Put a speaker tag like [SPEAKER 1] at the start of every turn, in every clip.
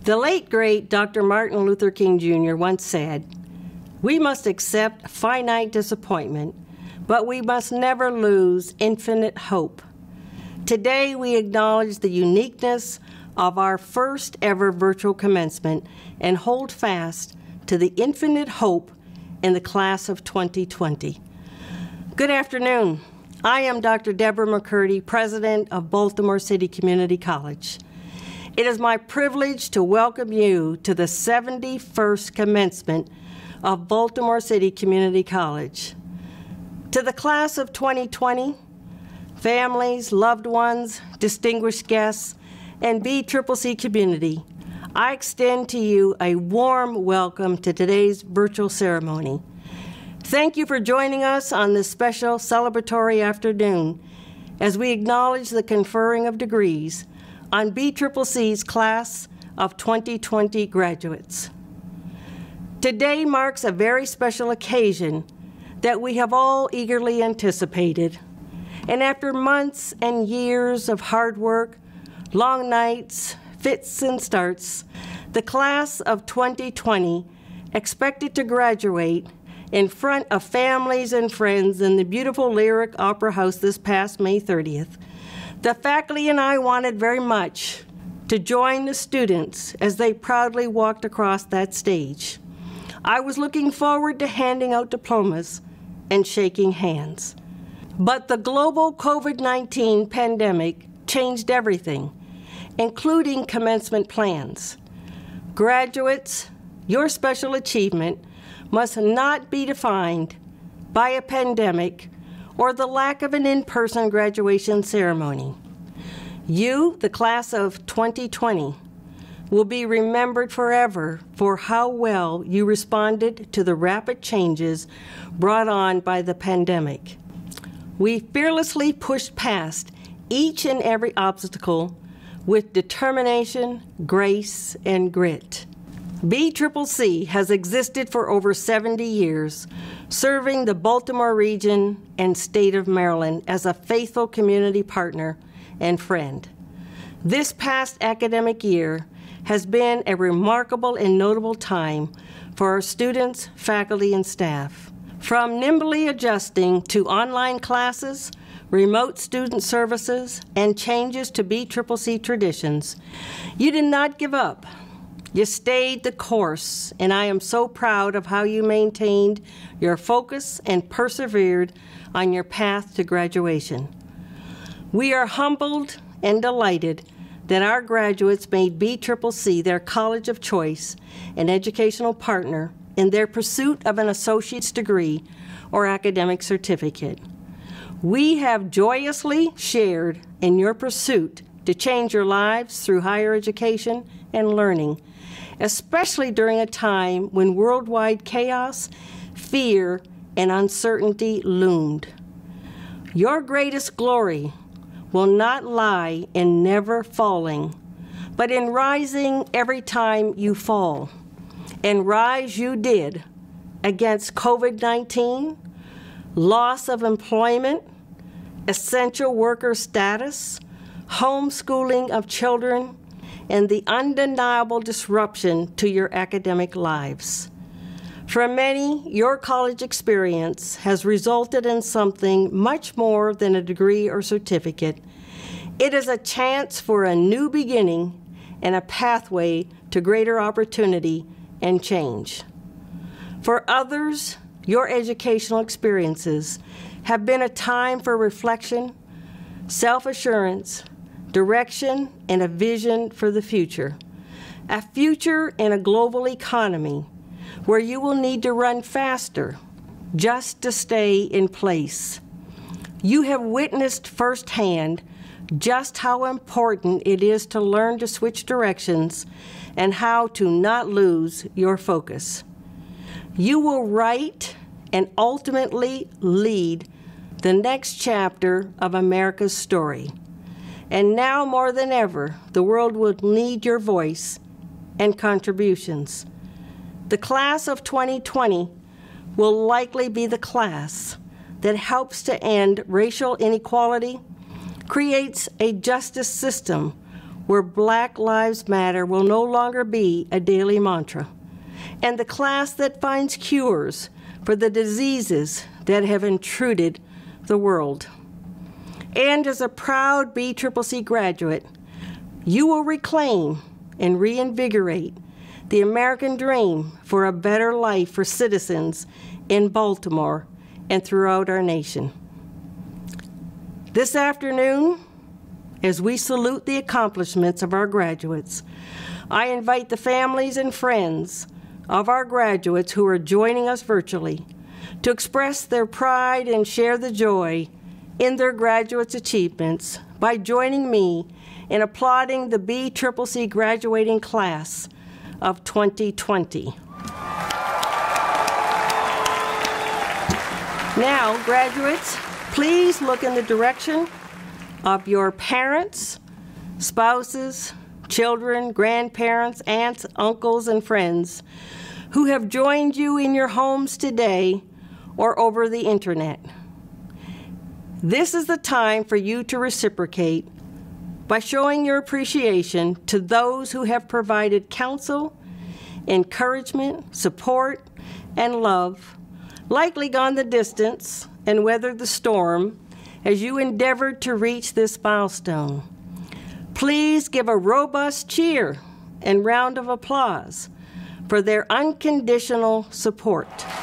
[SPEAKER 1] The late, great Dr. Martin Luther King Jr. once said, "We must accept finite disappointment, but we must never lose infinite hope." Today, we acknowledge the uniqueness of our first ever virtual commencement and hold fast to the infinite hope in the class of 2020. Good afternoon. I am Dr. Deborah McCurdy, President of Baltimore City Community College. It is my privilege to welcome you to the 71st Commencement of Baltimore City Community College. To the class of 2020, families, loved ones, distinguished guests, and BCCC community, I extend to you a warm welcome to today's virtual ceremony. Thank you for joining us on this special celebratory afternoon as we acknowledge the conferring of degrees on BCCC's class of 2020 graduates. Today marks a very special occasion that we have all eagerly anticipated. And after months and years of hard work, long nights, fits and starts, the class of 2020 expected to graduate in front of families and friends in the beautiful Lyric Opera House this past May 30th. The faculty and I wanted very much to join the students as they proudly walked across that stage. I was looking forward to handing out diplomas and shaking hands. But the global COVID-19 pandemic changed everything, including commencement plans. Graduates, your special achievement must not be defined by a pandemic or the lack of an in-person graduation ceremony. You, the class of 2020, will be remembered forever for how well you responded to the rapid changes brought on by the pandemic. We fearlessly pushed past each and every obstacle with determination, grace, and grit. BCCC has existed for over 70 years, serving the Baltimore region and state of Maryland as a faithful community partner and friend. This past academic year has been a remarkable and notable time for our students, faculty, and staff. From nimbly adjusting to online classes, remote student services, and changes to BCCC traditions, you did not give up. You stayed the course, and I am so proud of how you maintained your focus and persevered on your path to graduation. We are humbled and delighted that our graduates made BCCC their college of choice and educational partner in their pursuit of an associate's degree or academic certificate. We have joyously shared in your pursuit to change your lives through higher education and learning, especially during a time when worldwide chaos, fear, and uncertainty loomed. Your greatest glory will not lie in never falling, but in rising every time you fall. And rise you did against COVID-19, loss of employment, essential worker status, homeschooling of children, and the undeniable disruption to your academic lives. For many, your college experience has resulted in something much more than a degree or certificate. It is a chance for a new beginning and a pathway to greater opportunity and change. For others, your educational experiences have been a time for reflection, self-assurance, direction, and a vision for the future. A future in a global economy where you will need to run faster just to stay in place. You have witnessed firsthand just how important it is to learn to switch directions and how to not lose your focus. You will write and ultimately lead the next chapter of America's story. And now more than ever, the world will need your voice and contributions. The class of 2020 will likely be the class that helps to end racial inequality, creates a justice system where Black Lives Matter will no longer be a daily mantra, and the class that finds cures for the diseases that have intruded the world. And as a proud BCCC graduate, you will reclaim and reinvigorate the American dream for a better life for citizens in Baltimore and throughout our nation. This afternoon, as we salute the accomplishments of our graduates, I invite the families and friends of our graduates who are joining us virtually to express their pride and share the joy in their graduates' achievements by joining me in applauding the BCCC graduating class of 2020. Now, graduates, please look in the direction of your parents, spouses, children, grandparents, aunts, uncles, and friends who have joined you in your homes today or over the internet. This is the time for you to reciprocate by showing your appreciation to those who have provided counsel, encouragement, support, and love, likely gone the distance and weathered the storm as you endeavored to reach this milestone. Please give a robust cheer and round of applause for their unconditional support.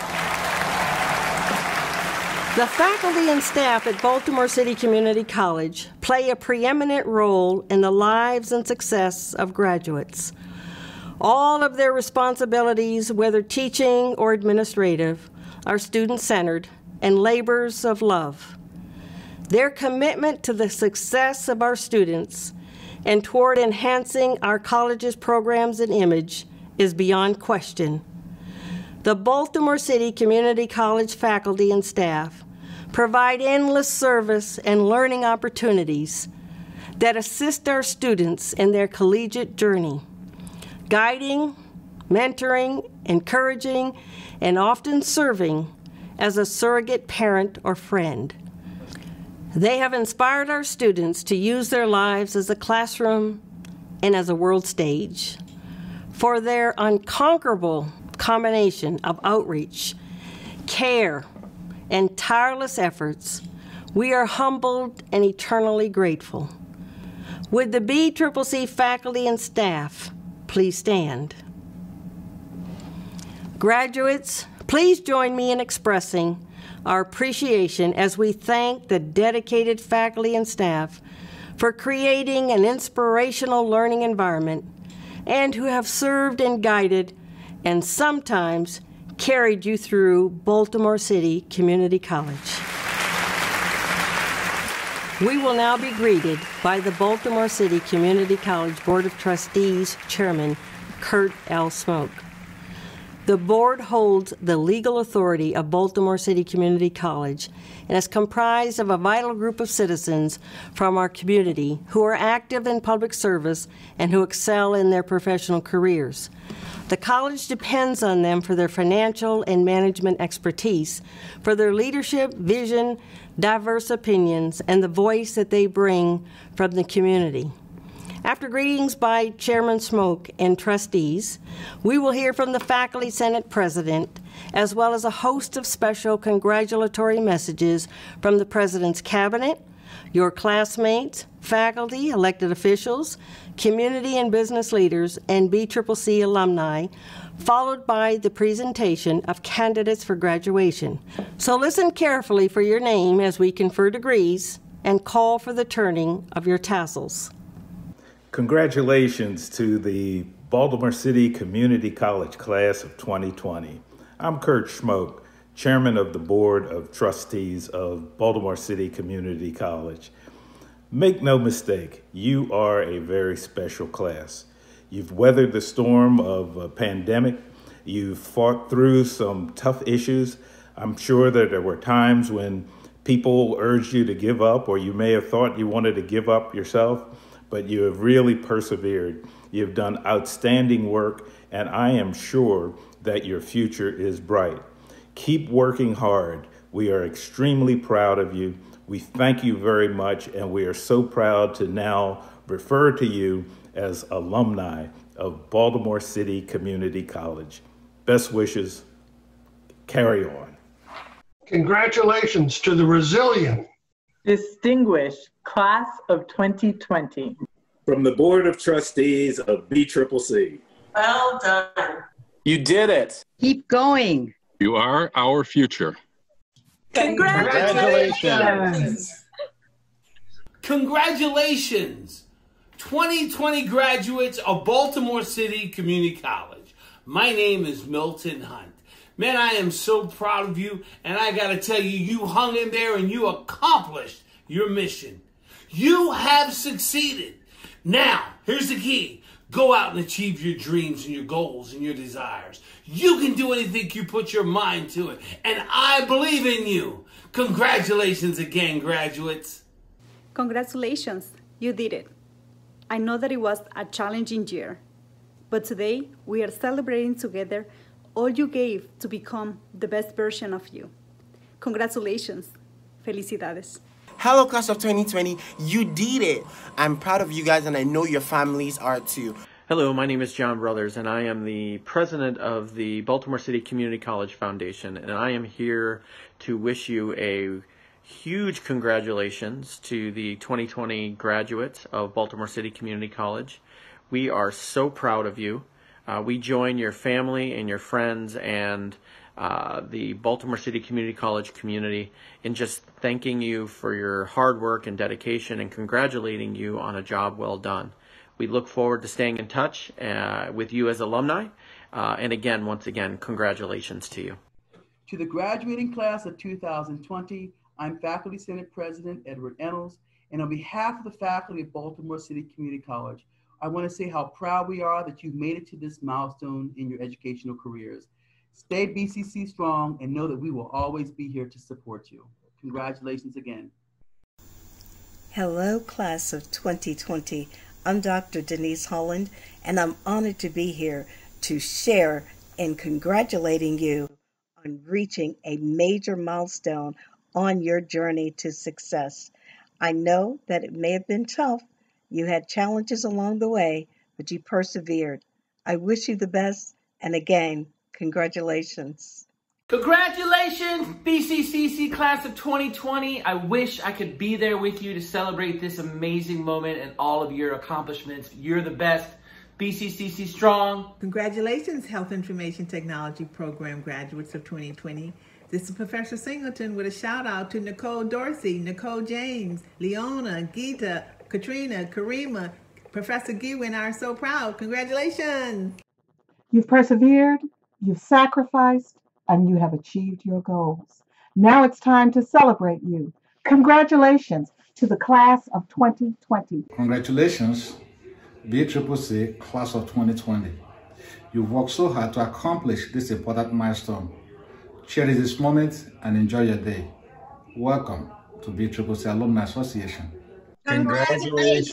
[SPEAKER 1] The faculty and staff at Baltimore City Community College play a preeminent role in the lives and success of graduates. All of their responsibilities, whether teaching or administrative, are student-centered and labors of love. Their commitment to the success of our students and toward enhancing our college's programs and image is beyond question. The Baltimore City Community College faculty and staff provide endless service and learning opportunities that assist our students in their collegiate journey, guiding, mentoring, encouraging, and often serving as a surrogate parent or friend. They have inspired our students to use their lives as a classroom and as a world stage. For their unconquerable combination of outreach, care, and tireless efforts, we are humbled and eternally grateful. Would the BCCC faculty and staff please stand? Graduates, please join me in expressing our appreciation as we thank the dedicated faculty and staff for creating an inspirational learning environment and who have served and guided and sometimes carried you through Baltimore City Community College. We will now be greeted by the Baltimore City Community College Board of Trustees Chairman, Kurt L. Smoke. The board holds the legal authority of Baltimore City Community College and is comprised of a vital group of citizens from our community who are active in public service and who excel in their professional careers. The college depends on them for their financial and management expertise, for their leadership, vision, diverse opinions, and the voice that they bring from the community. After greetings by Chairman Smoke and trustees, we will hear from the Faculty Senate President, as well as a host of special congratulatory messages from the President's Cabinet, your classmates, faculty, elected officials, community and business leaders, and BCCC alumni, followed by the presentation of candidates for graduation. So listen carefully for your name as we confer degrees and call for the turning of your tassels.
[SPEAKER 2] Congratulations to the Baltimore City Community College class of 2020. I'm Kurt Smoke, Chairman of the Board of Trustees of Baltimore City Community College. Make no mistake, you are a very special class. You've weathered the storm of a pandemic. You've fought through some tough issues. I'm sure that there were times when people urged you to give up, or you may have thought you wanted to give up yourself, but you have really persevered. You've done outstanding work, and I am sure that your future is bright. Keep working hard. We are extremely proud of you. We thank you very much, and we are so proud to now refer to you as alumni of Baltimore City Community College. Best wishes. Carry on.
[SPEAKER 3] Congratulations to the resilient,
[SPEAKER 4] distinguished class of 2020.
[SPEAKER 5] From the Board of Trustees of BCCC.
[SPEAKER 6] Well done.
[SPEAKER 7] You did it.
[SPEAKER 8] Keep going.
[SPEAKER 9] You are our future.
[SPEAKER 6] Congratulations.
[SPEAKER 10] Congratulations, 2020 graduates of Baltimore City Community College. My name is Milton Hunt. Man, I am so proud of you, and I gotta tell you, you hung in there and you accomplished your mission. You have succeeded. Now, here's the key. Go out and achieve your dreams and your goals and your desires. You can do anything you put your mind to it, and I believe in you. Congratulations again, graduates.
[SPEAKER 11] Congratulations, you did it. I know that it was a challenging year, but today we are celebrating together all you gave to become the best version of you. Congratulations. Felicidades.
[SPEAKER 7] Hello, class of 2020. You did it. I'm proud of you guys, and I know your families are too.
[SPEAKER 12] Hello, my name is John Brothers, and I am the president of the Baltimore City Community College Foundation, and I am here to wish you a huge congratulations to the 2020 graduates of Baltimore City Community College. We are so proud of you. We join your family and your friends and the Baltimore City Community College community in just thanking you for your hard work and dedication and congratulating you on a job well done. We look forward to staying in touch with you as alumni. And again, once again, congratulations to you.
[SPEAKER 13] To the graduating class of 2020, I'm Faculty Senate President Edward Ennals, and on behalf of the faculty of Baltimore City Community College, I want to say how proud we are that you've made it to this milestone in your educational careers. Stay BCC strong and know that we will always be here to support you. Congratulations again.
[SPEAKER 14] Hello, class of 2020. I'm Dr. Denise Holland, and I'm honored to be here to share in congratulating you on reaching a major milestone on your journey to success. I know that it may have been tough. You had challenges along the way, but you persevered. I wish you the best, and again, congratulations.
[SPEAKER 15] Congratulations, BCCC class of 2020. I wish I could be there with you to celebrate this amazing moment and all of your accomplishments. You're the best. BCCC strong.
[SPEAKER 16] Congratulations, Health Information Technology Program graduates of 2020. This is Professor Singleton with a shout out to Nicole Dorsey, Nicole James, Leona, Gita, Katrina, Karima. Professor Gewin are so proud. Congratulations.
[SPEAKER 17] You've persevered, you've sacrificed, and you have achieved your goals. Now it's time to celebrate you. Congratulations to the class of 2020.
[SPEAKER 18] Congratulations, BCCC class of 2020. You've worked so hard to accomplish this important milestone. Cherish this moment and enjoy your day. Welcome to BCCC Alumni Association.
[SPEAKER 6] Congratulations.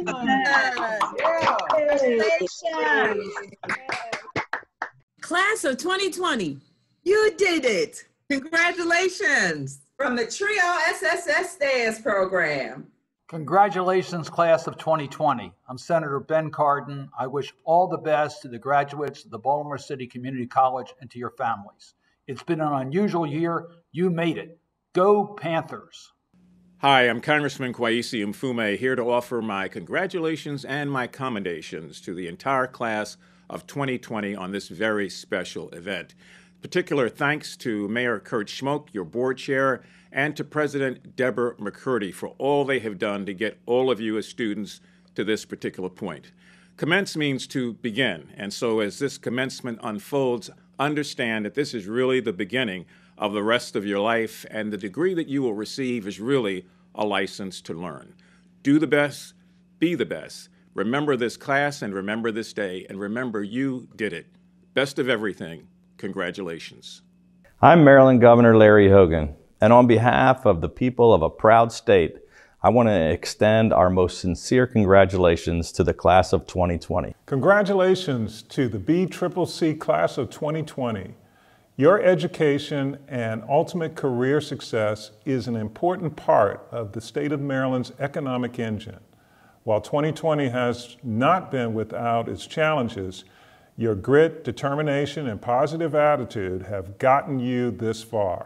[SPEAKER 19] Class of 2020.
[SPEAKER 6] You did it. Congratulations. From the Trio SSS Stairs program.
[SPEAKER 20] Congratulations, class of 2020. I'm Senator Ben Cardin. I wish all the best to the graduates of the Baltimore City Community College and to your families. It's been an unusual year. You made it. Go Panthers.
[SPEAKER 21] Hi, I'm Congressman Kwesi Mfume, here to offer my congratulations and my commendations to the entire class of 2020 on this very special event. Particular thanks to Mayor Kurt Schmoke, your board chair, and to President Deborah McCurdy for all they have done to get all of you as students to this particular point. Commence means to begin, and so as this commencement unfolds, understand that this is really the beginning of the rest of your life, and the degree that you will receive is really a license to learn. Do the best, be the best. Remember this class and remember this day, and remember you did it. Best of everything, congratulations.
[SPEAKER 22] I'm Maryland Governor Larry Hogan, and on behalf of the people of a proud state, I want to extend our most sincere congratulations to the class of 2020.
[SPEAKER 23] Congratulations to the BCCC class of 2020. Your education and ultimate career success is an important part of the state of Maryland's economic engine. While 2020 has not been without its challenges, your grit, determination, and positive attitude have gotten you this far.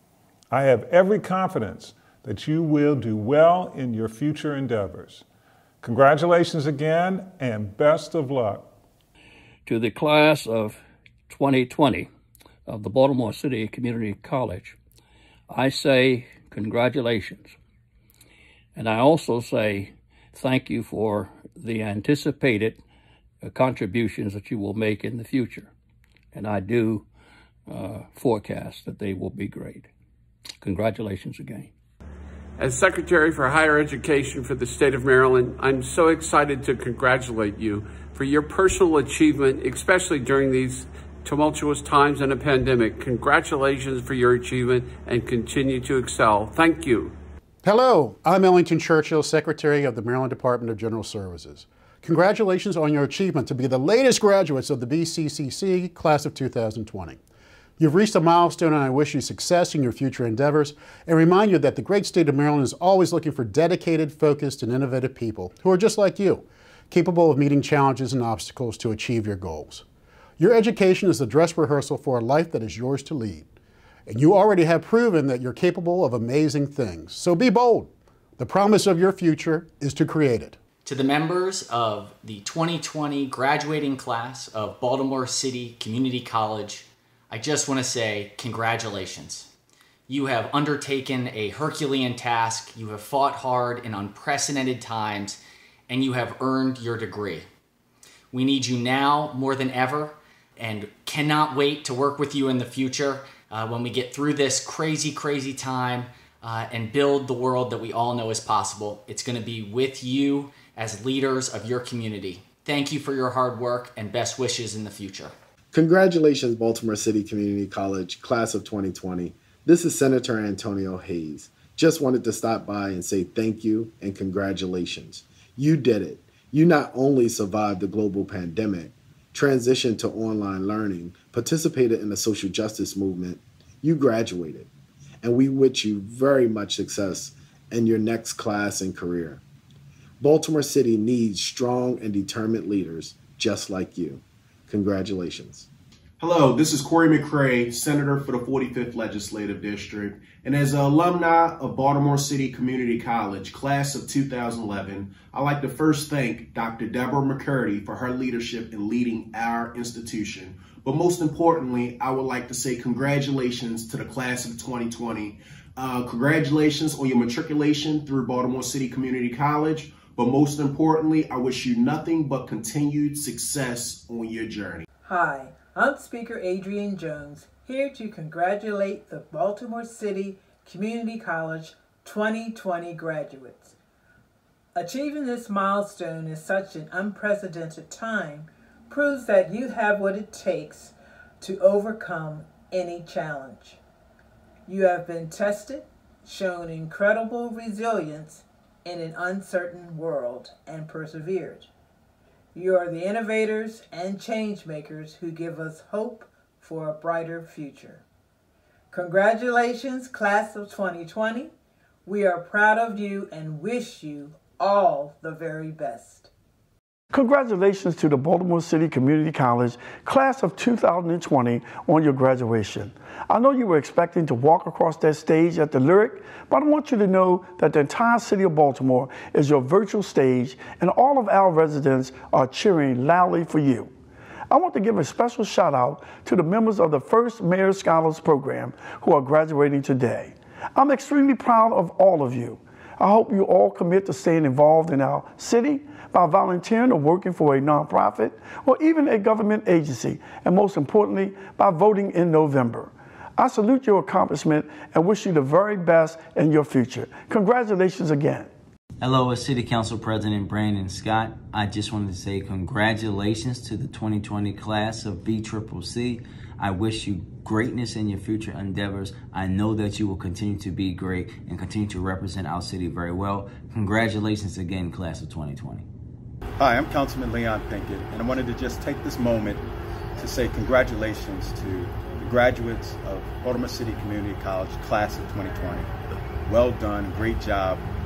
[SPEAKER 23] I have every confidence that you will do well in your future endeavors. Congratulations again, and best of luck.
[SPEAKER 1] To the class of 2020 of the Baltimore City Community College, I say congratulations. And I also say thank you for the anticipated contributions that you will make in the future. And I do forecast that they will be great. Congratulations again.
[SPEAKER 8] As Secretary for Higher Education for the state of Maryland, I'm so excited to congratulate you for your personal achievement, especially during these tumultuous times in a pandemic. Congratulations for your achievement and continue to excel. Thank you.
[SPEAKER 19] Hello, I'm Ellington Churchill, Secretary of the Maryland Department of General Services. Congratulations on your achievement to be the latest graduates of the BCCC class of 2020. You've reached a milestone, and I wish you success in your future endeavors and remind you that the great state of Maryland is always looking for dedicated, focused, and innovative people who are just like you, capable of meeting challenges and obstacles to achieve your goals. Your education is the dress rehearsal for a life that is yours to lead. And you already have proven that you're capable of amazing things. So be bold. The promise of your future is to create it.
[SPEAKER 24] To the members of the 2020 graduating class of Baltimore City Community College, I just want to say congratulations. You have undertaken a Herculean task, you have fought hard in unprecedented times, and you have earned your degree. We need you now more than ever and cannot wait to work with you in the future when we get through this crazy time and build the world that we all know is possible. It's going to be with you as leaders of your community. Thank you for your hard work and best wishes in the future.
[SPEAKER 25] Congratulations, Baltimore City Community College, class of 2020. This is Senator Antonio Hayes. Just wanted to stop by and say thank you and congratulations. You did it. You not only survived the global pandemic, transitioned to online learning, participated in the social justice movement, you graduated. And we wish you very much success in your next class and career. Baltimore City needs strong and determined leaders just like you. Congratulations.
[SPEAKER 26] Hello, this is Corey McCray, Senator for the 45th Legislative District. And as an alumni of Baltimore City Community College, class of 2011, I'd like to first thank Dr. Deborah McCurdy for her leadership in leading our institution. But most importantly, I would like to say congratulations to the class of 2020. Congratulations on your matriculation through Baltimore City Community College. But most importantly, I wish you nothing but continued success on your journey.
[SPEAKER 27] Hi, I'm Speaker Adrienne Jones, here to congratulate the Baltimore City Community College 2020 graduates. Achieving this milestone in such an unprecedented time proves that you have what it takes to overcome any challenge. You have been tested, shown incredible resilience in an uncertain world, and persevered. You are the innovators and change makers who give us hope for a brighter future. Congratulations, class of 2020. We are proud of you and wish you all the very best.
[SPEAKER 28] Congratulations to the Baltimore City Community College class of 2020 on your graduation. I know you were expecting to walk across that stage at the Lyric, but I want you to know that the entire city of Baltimore is your virtual stage and all of our residents are cheering loudly for you. I want to give a special shout out to the members of the First Mayor Scholars Program who are graduating today. I'm extremely proud of all of you. I hope you all commit to staying involved in our city by volunteering or working for a nonprofit or even a government agency, and most importantly, by voting in November. I salute your accomplishment and wish you the very best in your future. Congratulations again.
[SPEAKER 29] Hello, it's City Council President Brandon Scott. I just wanted to say congratulations to the 2020 class of BCCC. I wish you greatness in your future endeavors. I know that you will continue to be great and continue to represent our city very well. Congratulations again, class of 2020.
[SPEAKER 30] Hi, I'm Councilman Leon Pinkett, and I wanted to just take this moment to say congratulations to the graduates of Baltimore City Community College class of 2020. Well done, great job.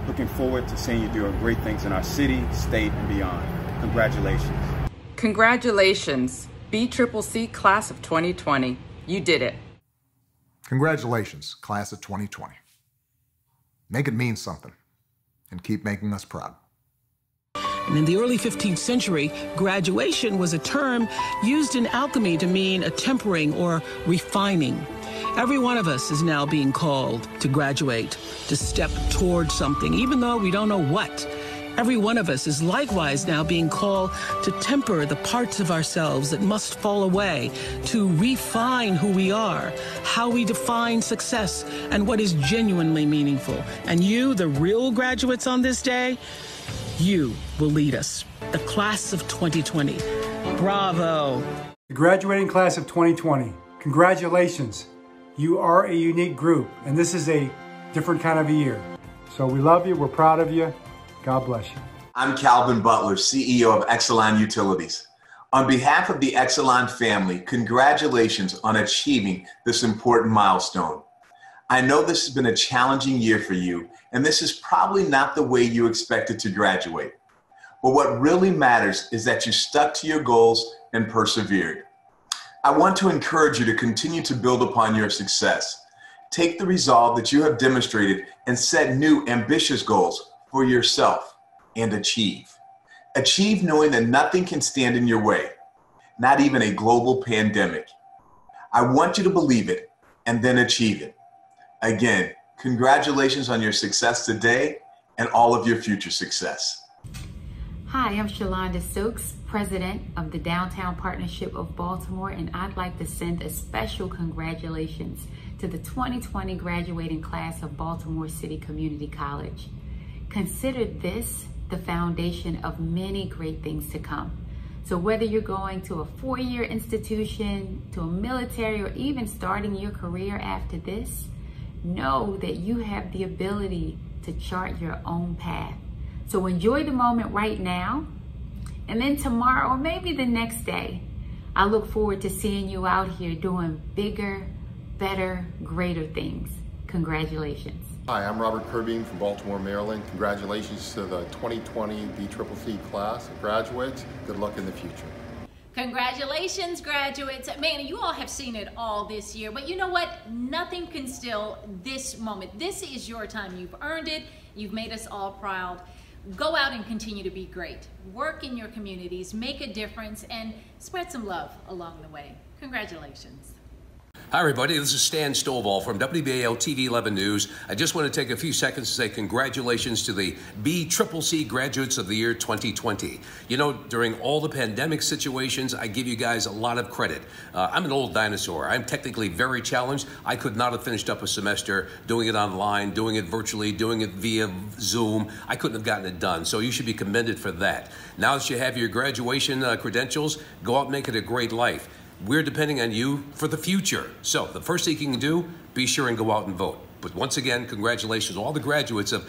[SPEAKER 30] Looking forward to seeing you doing great things in our city, state, and beyond. Congratulations.
[SPEAKER 2] Congratulations, BCCC Class of 2020. You did it.
[SPEAKER 3] Congratulations, Class of 2020. Make it mean something, and keep making us proud.
[SPEAKER 4] And in the early 15th century, graduation was a term used in alchemy to mean a tempering or refining. Every one of us is now being called to graduate, to step toward something, even though we don't know what. Every one of us is likewise now being called to temper the parts of ourselves that must fall away, to refine who we are, how we define success, and what is genuinely meaningful. And you, the real graduates on this day, you will lead us, the Class of 2020. Bravo.
[SPEAKER 5] The graduating Class of 2020, congratulations. You are a unique group, and this is a different kind of a year. So we love you, we're proud of you. God bless you.
[SPEAKER 7] I'm Calvin Butler, CEO of Exelon Utilities. On behalf of the Exelon family, congratulations on achieving this important milestone. I know this has been a challenging year for you, and this is probably not the way you expected to graduate. But what really matters is that you stuck to your goals and persevered. I want to encourage you to continue to build upon your success. Take the resolve that you have demonstrated and set new ambitious goals for yourself and achieve. Achieve knowing that nothing can stand in your way, not even a global pandemic. I want you to believe it and then achieve it. Again, congratulations on your success today and all of your future success.
[SPEAKER 9] Hi, I'm Shalonda Stokes, President of the Downtown Partnership of Baltimore, and I'd like to send a special congratulations to the 2020 graduating class of Baltimore City Community College. Consider this the foundation of many great things to come. So whether you're going to a four-year institution, to a military, or even starting your career after this, know that you have the ability to chart your own path. So enjoy the moment right now, and then tomorrow, or maybe the next day, I look forward to seeing you out here doing bigger, better, greater things. Congratulations.
[SPEAKER 10] Hi, I'm Robert Kirby from Baltimore, Maryland. Congratulations to the 2020 BCCC class of graduates. Good luck in the future.
[SPEAKER 11] Congratulations, graduates. Man, you all have seen it all this year, but you know what? Nothing can still this moment. This is your time. You've earned it. You've made us all proud. Go out and continue to be great. Work in your communities, make a difference, and spread some love along the way. Congratulations.
[SPEAKER 12] Hi everybody, this is Stan Stovall from WBAL TV 11 News. I just want to take a few seconds to say congratulations to the BCCC graduates of the year 2020. You know, during all the pandemic situations, I give you guys a lot of credit. I'm an old dinosaur. I'm technically very challenged. I could not have finished up a semester doing it online, doing it virtually, doing it via Zoom. I couldn't have gotten it done, so you should be commended for that. Now that you have your graduation credentials, go out and make it a great life. We're depending on you for the future. So the first thing you can do, be sure and go out and vote. But once again, congratulations to all the graduates of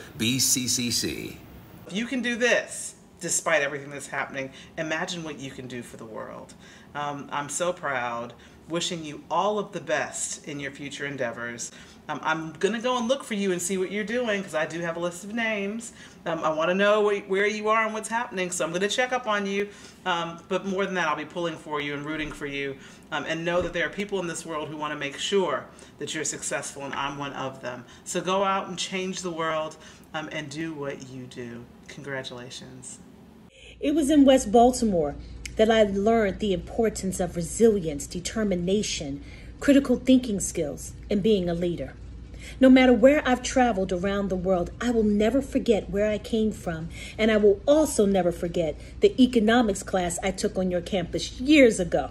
[SPEAKER 12] BCCC.
[SPEAKER 13] If you can do this, despite everything that's happening, imagine what you can do for the world. I'm so proud. Wishing you all of the best in your future endeavors. I'm going to go and look for you and see what you're doing, because I do have a list of names. I want to know where you are and what's happening, so I'm going to check up on you. But more than that, I'll be pulling for you and rooting for you. And know that there are people in this world who want to make sure that you're successful, and I'm one of them. So go out and change the world and do what you do. Congratulations.
[SPEAKER 31] It was in West Baltimore that I learned the importance of resilience, determination, critical thinking skills, and being a leader. No matter where I've traveled around the world, I will never forget where I came from, and I will also never forget the economics class I took on your campus years ago.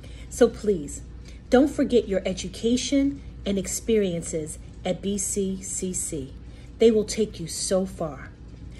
[SPEAKER 31] So please, don't forget your education and experiences at BCCC. They will take you so far.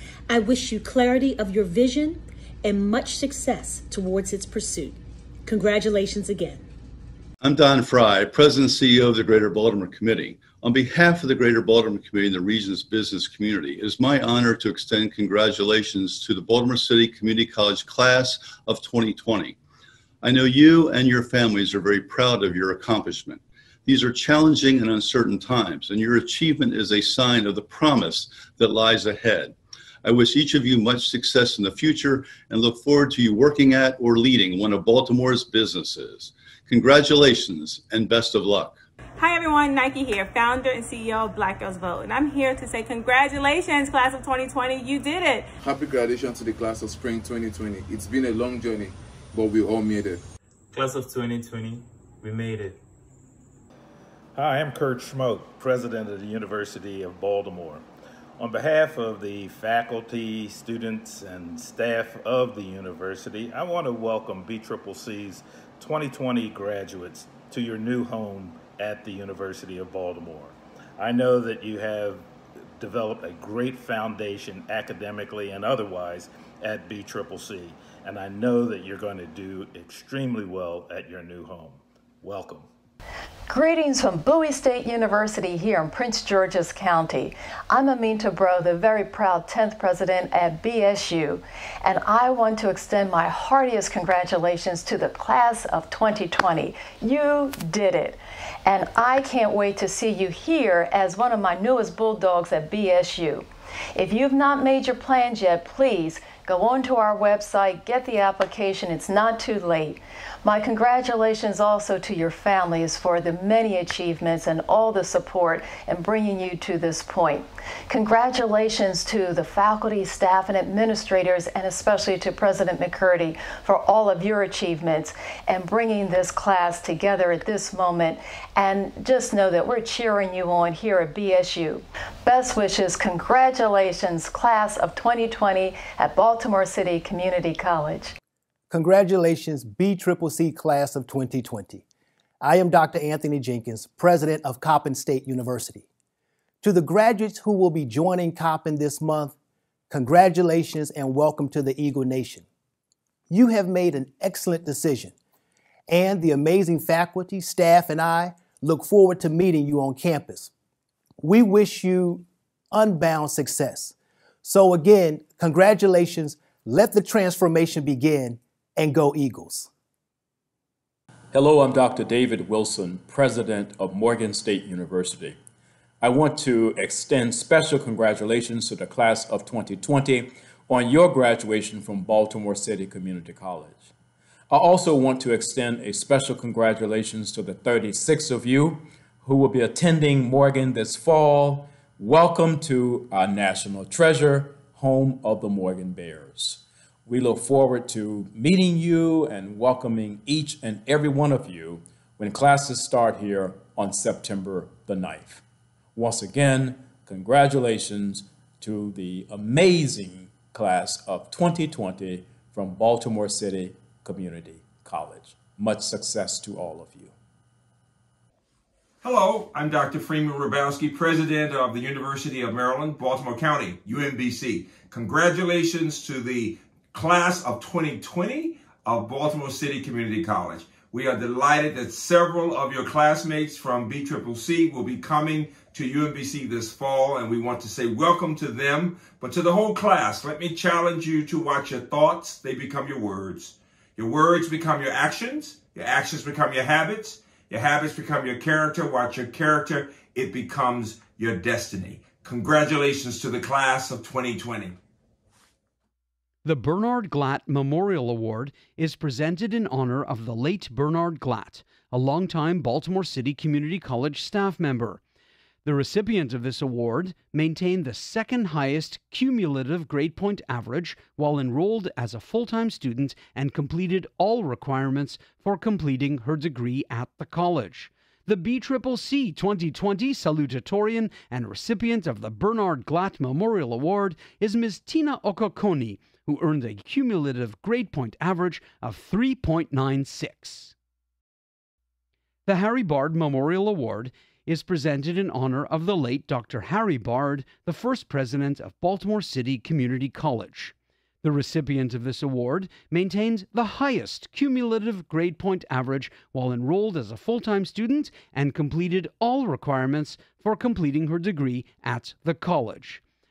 [SPEAKER 31] I wish you clarity of your vision and much success towards its pursuit. Congratulations again.
[SPEAKER 32] I'm Don Fry, President and CEO of the Greater Baltimore Committee. On behalf of the Greater Baltimore Committee and the region's business community, it is my honor to extend congratulations to the Baltimore City Community College Class of 2020. I know you and your families are very proud of your accomplishment. These are challenging and uncertain times, and your achievement is a sign of the promise that lies ahead. I wish each of you much success in the future and look forward to you working at or leading one of Baltimore's businesses. Congratulations and best of luck.
[SPEAKER 1] Hi everyone, Nike here, founder and CEO of Black Girls Vote, and I'm here to say congratulations, class of 2020, you did it.
[SPEAKER 6] Happy graduation to the class of spring 2020. It's been a long journey, but we all made it.
[SPEAKER 8] Class of 2020, we made it.
[SPEAKER 14] Hi, I'm Kurt Schmoke, president of the University of Baltimore. On behalf of the faculty, students, and staff of the university, I want to welcome BCCC's 2020 graduates to your new home at the University of Baltimore. I know that you have developed a great foundation academically and otherwise at BCCC, and I know that you're going to do extremely well at your new home. Welcome.
[SPEAKER 15] Greetings from Bowie State University here in Prince George's County. I'm Aminta Bro, the very proud 10th president at BSU, and I want to extend my heartiest congratulations to the class of 2020. You did it, and I can't wait to see you here as one of my newest Bulldogs at BSU. If you've not made your plans yet, please go onto our website, get the application, it's not too late. My congratulations also to your families for the many achievements and all the support in bringing you to this point. Congratulations to the faculty, staff, and administrators, and especially to President McCurdy for all of your achievements and bringing this class together at this moment. And just know that we're cheering you on here at BSU. Best wishes, congratulations, class of 2020 at Baltimore City Community College.
[SPEAKER 16] Congratulations, BCCC class of 2020. I am Dr. Anthony Jenkins, president of Coppin State University. To the graduates who will be joining Coppin this month, congratulations and welcome to the Eagle Nation. You have made an excellent decision, and the amazing faculty, staff, and I look forward to meeting you on campus. We wish you unbound success. So again, congratulations, let the transformation begin, and go Eagles.
[SPEAKER 17] Hello, I'm Dr. David Wilson, president of Morgan State University. I want to extend special congratulations to the class of 2020 on your graduation from Baltimore City Community College. I also want to extend a special congratulations to the 36 of you who will be attending Morgan this fall. Welcome to our national treasure, home of the Morgan Bears. We look forward to meeting you and welcoming each and every one of you when classes start here on September the 9th. Once again, congratulations to the amazing class of 2020 from Baltimore City Community College. Much success to all of you.
[SPEAKER 18] Hello, I'm Dr. Freeman Rabowski, president of the University of Maryland, Baltimore County, UMBC. Congratulations to the class of 2020 of Baltimore City Community College. We are delighted that several of your classmates from BCCC will be coming to UMBC this fall, and we want to say welcome to them. But to the whole class, let me challenge you to watch your thoughts. They become your words become your actions become your habits become your character. Watch your character, it becomes your destiny. Congratulations to the class of 2020.
[SPEAKER 20] The Bernard Glatt Memorial Award is presented in honor of the late Bernard Glatt, a longtime Baltimore City Community College staff member. The recipient of this award maintained the second highest cumulative grade point average while enrolled as a full-time student and completed all requirements for completing her degree at the college. The BCCC 2020 salutatorian and recipient of the Bernard Glatt Memorial Award is Ms. Tina Okokoni, who earned a cumulative grade point average of 3.96. The Harry Bard Memorial Award is presented in honor of the late Dr. Harry Bard, the first president of Baltimore City Community College. The recipient of this award maintained the highest cumulative grade point average while enrolled as a full-time student and completed all requirements for completing her degree at the college.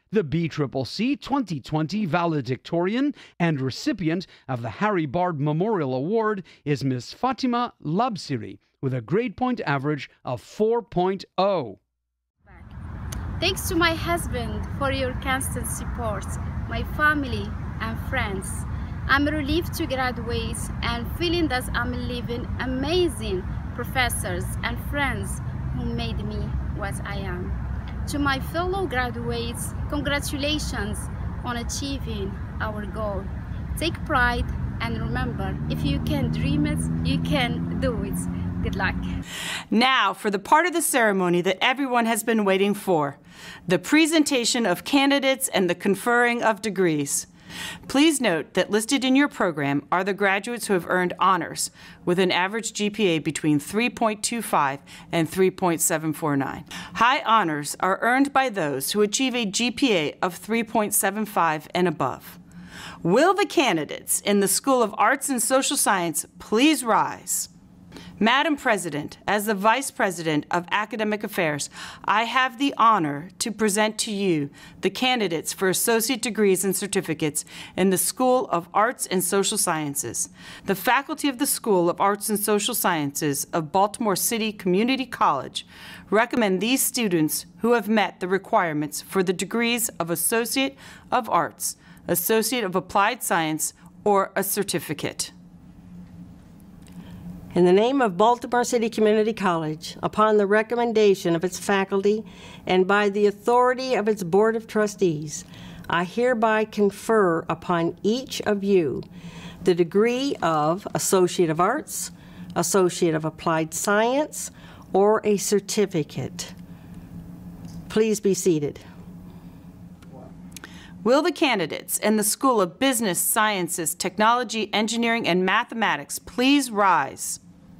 [SPEAKER 20] The BCCC 2020 valedictorian and recipient of the Harry Bard Memorial Award is Ms. Fatima Labsiri with a grade point average of 4.0.
[SPEAKER 2] Thanks to my husband for your constant support, my family and friends. I'm relieved to graduate and feeling that I'm leaving amazing professors and friends who made me what I am. To my fellow graduates, congratulations on achieving our goal. Take pride and remember, if you can dream it, you can do it. Good luck.
[SPEAKER 19] Now for the part of the ceremony that everyone has been waiting for, the presentation of candidates and the conferring of degrees. Please note that listed in your program are the graduates who have earned honors with an average GPA between 3.25 and 3.749. High honors are earned by those who achieve a GPA of 3.75 and above. Will the candidates in the School of Arts and Social Science please rise? Madam President, as the Vice President of Academic Affairs, I have the honor to present to you the candidates for associate degrees and certificates in the School of Arts and Social Sciences. The faculty of the School of Arts and Social Sciences of Baltimore City Community College recommend these students who have met the requirements for the degrees of Associate of Arts, Associate of Applied Science, or a certificate.
[SPEAKER 21] In the name of Baltimore City Community College, upon the recommendation of its faculty and by the authority of its Board of Trustees, I hereby confer upon each of you the degree of Associate of Arts, Associate of Applied Science, or a certificate. Please be seated.
[SPEAKER 19] Will the candidates in the School of Business, Sciences, Technology, Engineering, and Mathematics please rise?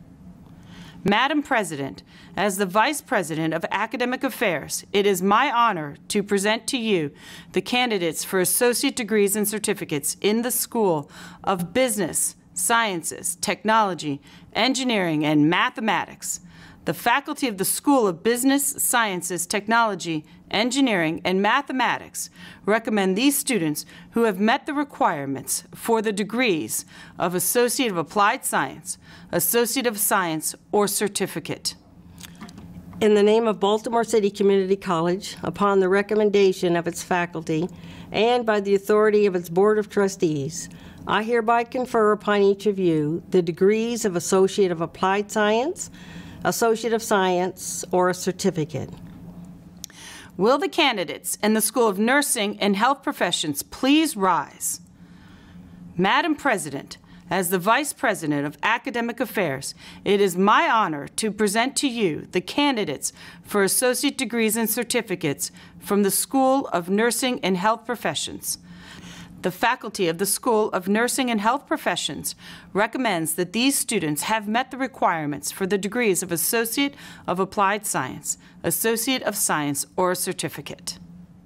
[SPEAKER 19] Madam President, as the Vice President of Academic Affairs, it is my honor to present to you the candidates for associate degrees and certificates in the School of Business, Sciences, Technology, Engineering, and Mathematics. The faculty of the School of Business, Sciences, Technology, Engineering, and Mathematics recommend these students who have met the requirements for the degrees of Associate of Applied Science, Associate of Science, or certificate.
[SPEAKER 21] In the name of Baltimore City Community College, upon the recommendation of its faculty and by the authority of its Board of Trustees, I hereby confer upon each of you the degrees of Associate of Applied Science, Associate of Science, or a certificate.
[SPEAKER 19] Will the candidates in the School of Nursing and Health Professions please rise? Madam President, as the Vice President of Academic Affairs, it is my honor to present to you the candidates for associate degrees and certificates from the School of Nursing and Health Professions. The faculty of the School of Nursing and Health Professions recommends that these students have met the requirements for the degrees of Associate of Applied Science, Associate of Science, or a certificate.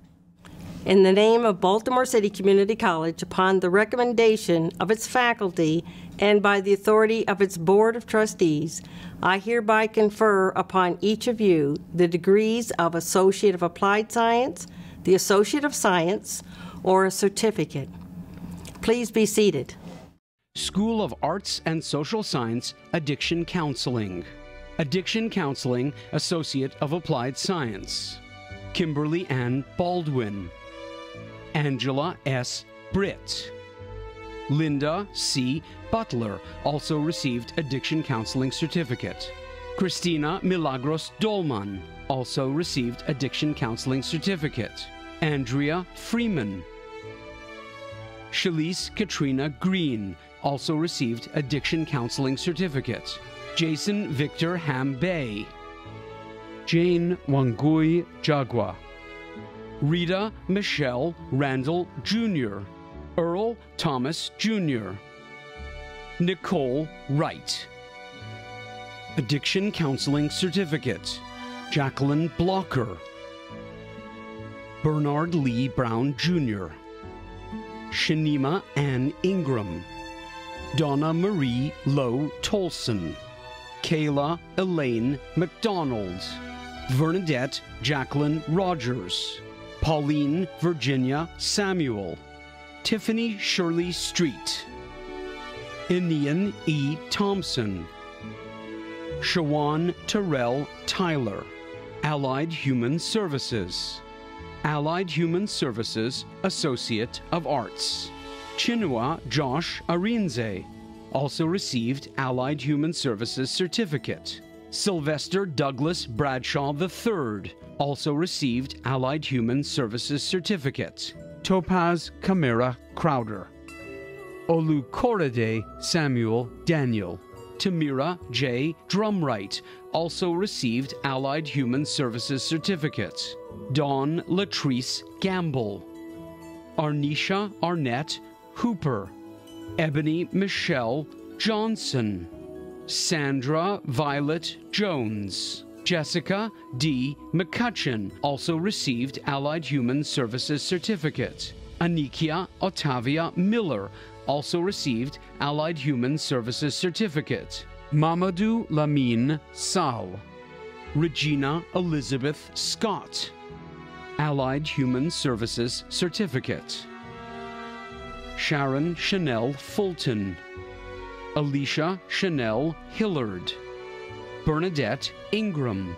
[SPEAKER 21] In the name of Baltimore City Community College, upon the recommendation of its faculty and by the authority of its Board of Trustees, I hereby confer upon each of you the degrees of Associate of Applied Science, the Associate of Science, or a certificate. Please be seated.
[SPEAKER 20] School of Arts and Social Science, Addiction Counseling. Addiction Counseling, Associate of Applied Science. Kimberly Ann Baldwin. Angela S. Britt. Linda C. Butler also received Addiction Counseling Certificate. Christina Milagros Dolman also received Addiction Counseling Certificate. Andrea Freeman. Shalise Katrina Green also received Addiction Counseling Certificate. Jason Victor Ham Bay. Jane Wangui Jagua. Rita Michelle Randall Jr. Earl Thomas Jr. Nicole Wright. Addiction Counseling Certificate. Jacqueline Blocker. Bernard Lee Brown Jr. Shanima Ann Ingram. Donna Marie Lowe Tolson. Kayla Elaine McDonald. Bernadette Jacqueline Rogers. Pauline Virginia Samuel, Tiffany Shirley Street, Inian E. Thompson, Shawan Terrell Tyler, Allied Human Services, Allied Human Services Associate of Arts. Chinua Josh Arinze also received Allied Human Services Certificate. Sylvester Douglas Bradshaw III also received Allied Human Services Certificate. Topaz Camara Crowder. Olukorede Samuel Daniel. Tamira J. Drumright also received Allied Human Services Certificate. Dawn Latrice Gamble. Arnisha Arnett Hooper. Ebony Michelle Johnson. Sandra Violet Jones. Jessica D. McCutcheon also received Allied Human Services Certificate. Anikia Otavia Miller also received Allied Human Services Certificate. Mamadou Lamine Sal. Regina Elizabeth Scott, Allied Human Services Certificate. Sharon Chanel Fulton. Alicia Chanel Hillard. Bernadette Ingram.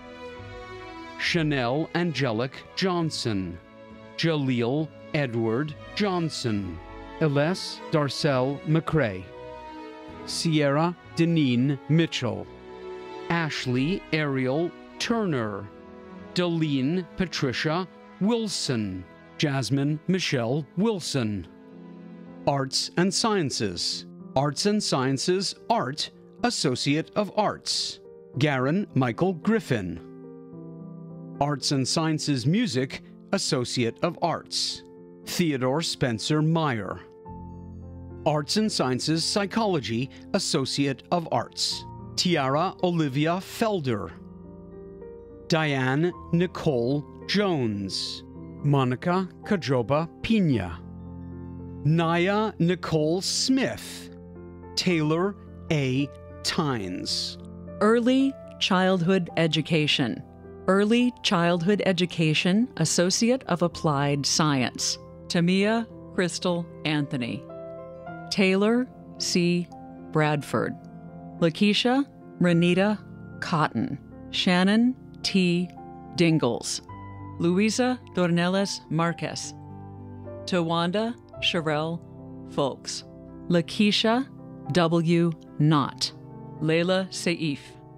[SPEAKER 20] Chanel Angelic Johnson. Jaleel Edward Johnson. Elise Darcel McCrae. Sierra Deneen Mitchell. Ashley Ariel Turner. Deline Patricia Wilson. Jasmine Michelle Wilson. Arts and Sciences. Arts and Sciences Art, Associate of Arts. Garen Michael Griffin. Arts and Sciences Music, Associate of Arts. Theodore Spencer Meyer. Arts and Sciences Psychology, Associate of Arts. Tiara Olivia Felder. Diane Nicole Jones. Monica Kajoba Pina. Naya Nicole Smith. Taylor A. Tynes.
[SPEAKER 3] Early Childhood Education. Early Childhood Education, Associate of Applied Science. Tamia Crystal Anthony. Taylor C. Bradford. Lakeisha Renita Cotton. Shannon T. Dingles. Luisa Dornelas Marquez. Tawanda Sherelle Folks. Lakeisha W. Knott. Layla Saif.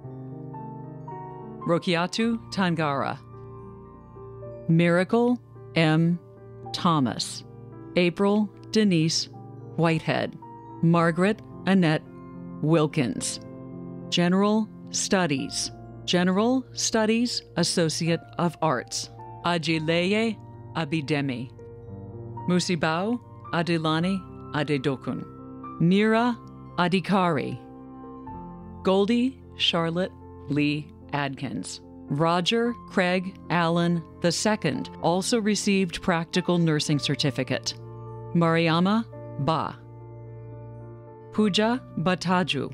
[SPEAKER 3] Rokiatu Tangara. Miracle M. Thomas. April Denise Whitehead. Margaret Annette Wilkins. General Studies. General Studies Associate of Arts. Ajileye Abidemi. Musibao Adilani Adedokun. Mira Adikari. Goldie Charlotte Lee Adkins. Roger Craig Allen II also received Practical Nursing Certificate. Mariama Ba. Pooja Bataju.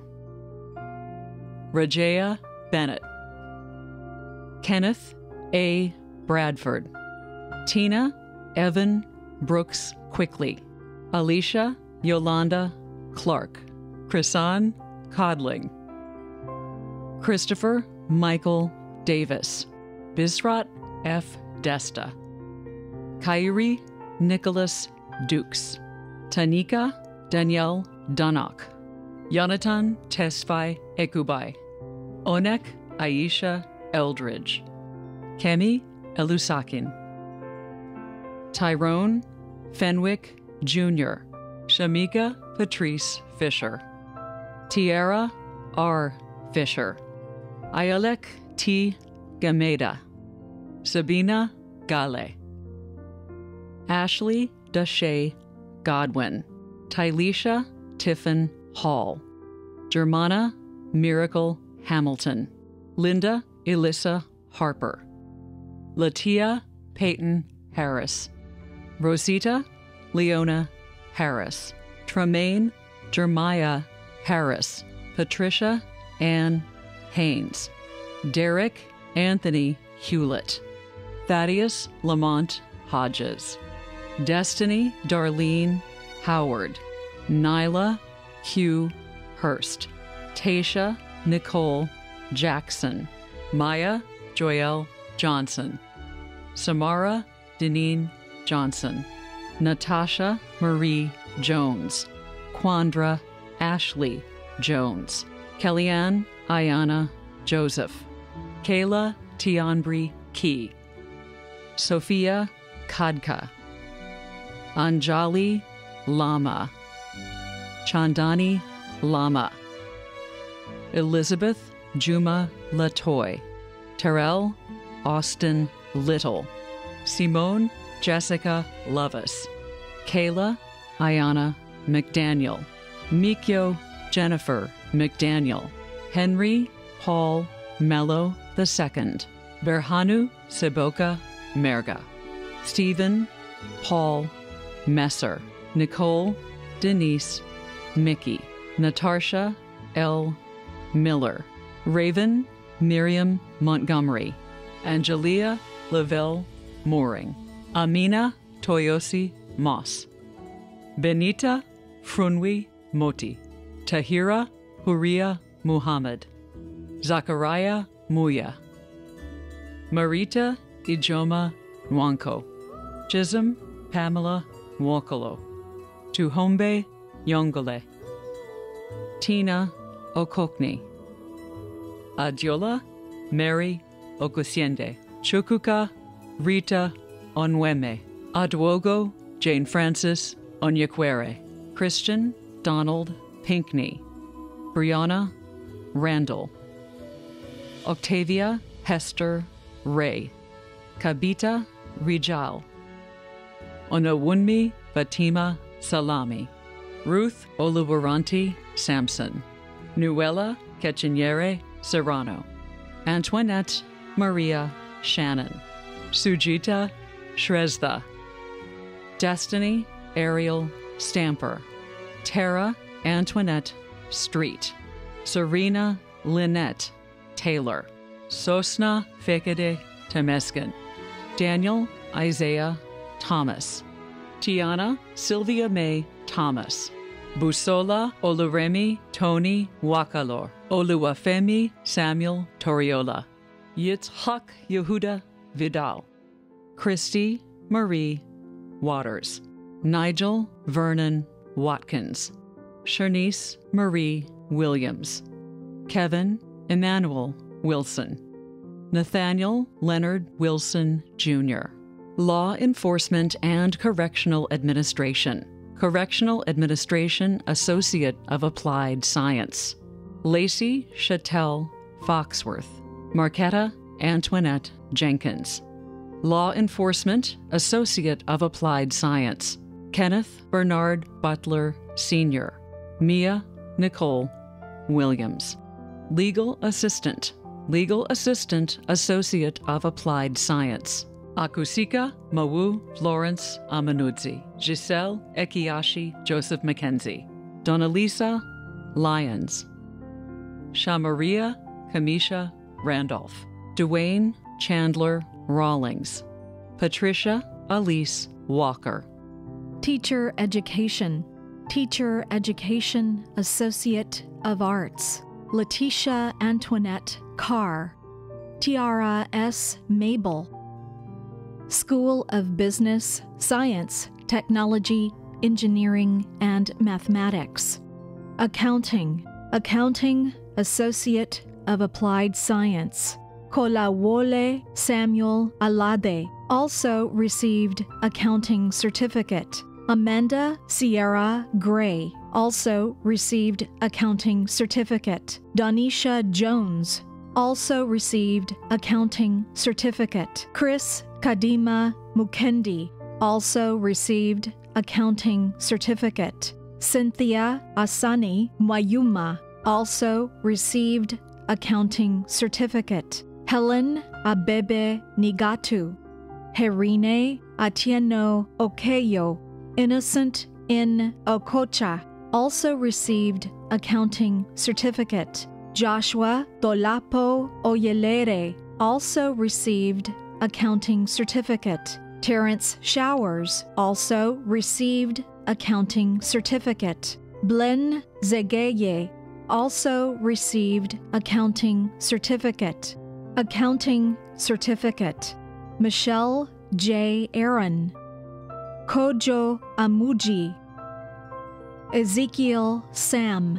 [SPEAKER 3] Rajaya Bennett. Kenneth A. Bradford. Tina Evan Brooks Quickly. Alicia Yolanda Clark. Chrisan Codling. Christopher Michael Davis. Bisrat F. Desta. Kyrie Nicholas Dukes. Tanika Danielle Dunnock. Yonatan Tesfai Ekubai. Onek Aisha Eldridge. Kemi Elusakin. Tyrone Fenwick Jr. Shamika Patrice Fisher. Tiara R. Fisher. Ayalek T. Gameda. Sabina Gale. Ashley Dashay Godwin. Tylisha Tiffin Hall. Germana Miracle Hamilton. Linda Elissa Harper. Latia Peyton Harris. Rosita Leona Harris. Tremaine Jeremiah Harris. Patricia Ann Haynes. Derek Anthony Hewlett. Thaddeus Lamont Hodges, Destiny Darlene Howard, Nyla Hugh Hurst, Tasha Nicole Jackson, Maya Joelle Johnson, Samara Deneen Johnson, Natasha Marie Jones, Quandra Ashley Jones, Kellyanne Ayana Joseph, Kayla Tianbri Key, Sophia Kadka, Anjali Lama, Chandani Lama, Elizabeth Juma Latoy, Terrell Austin Little, Simone Jessica Lovis, Kayla Ayana McDaniel, Mikyo Jennifer McDaniel, Henry Paul Mello II, Berhanu Seboka Merga, Stephen Paul Messer, Nicole Denise Mickey, Natasha L. Miller, Raven Miriam Montgomery, Angelia Lavelle Mooring, Amina Toyosi Moss, Benita Frunwi Moti, Tahira Huria Muhammad, Zachariah Muya, Marita Ijoma Nwanko, Chisholm Pamela Nwokolo, Tuhombe Yongole, Tina Okokni, Adiola Mary Okusiende, Chukuka Rita Onweme, Adwogo Jane Francis Onyekwere, Christian Donald Pinkney, Brianna Randall, Octavia Hester Ray, Kabita Rijal, Onowunmi Fatima Salami, Ruth Oluwaranti Sampson, Nuella Kechinyere Serrano, Antoinette Maria Shannon, Sujita Shrestha, Destiny Ariel Stamper, Tara Antoinette Street, Serena Lynette Taylor, Sosna Fekede Temeskin, Daniel Isaiah Thomas, Tiana Sylvia May Thomas, Busola Oluremi Tony Wakalor, Oluwafemi Samuel Toriola, Yitzhak Yehuda Vidal, Christy Marie Waters, Nigel Vernon Watkins, Shernice Marie Williams, Kevin Emmanuel Wilson, Nathaniel Leonard Wilson, Jr., Law Enforcement and Correctional Administration, Correctional Administration Associate of Applied Science, Lacey Chattel Foxworth, Marquetta Antoinette Jenkins, Law Enforcement Associate of Applied Science, Kenneth Bernard Butler, Sr., Mia Nicole Williams, Legal Assistant Associate of Applied Science, Akusika Mawu Florence Amanudzi, Giselle Ekiyashi Joseph Mackenzie, Donalisa Lyons, Shamaria Kamisha Randolph, Dwayne Chandler Rawlings, Patricia Elise Walker.
[SPEAKER 4] Teacher Education Associate of Arts, Letitia Antoinette Carr, Tiara S. Mabel. School of Business, Science, Technology, Engineering, and Mathematics. Accounting Associate of Applied Science, Kolawole Samuel Alade, also received Accounting Certificate. Amanda Sierra Gray, also received Accounting Certificate. Donisha Jones, also received Accounting Certificate. Chris Kadima Mukendi, also received Accounting Certificate. Cynthia Asani Mwayuma, also received Accounting Certificate. Helen Abebe Nigatu, Herine Atieno Okeyo, Innocent in Okocha, also received Accounting Certificate. Joshua Dolapo Oyelere, also received accounting certificate. Terrence Showers also received accounting certificate. Blen Zegeye also received accounting certificate. Accounting certificate. Michelle J. Aaron. Kojo Amuji. Ezekiel Sam.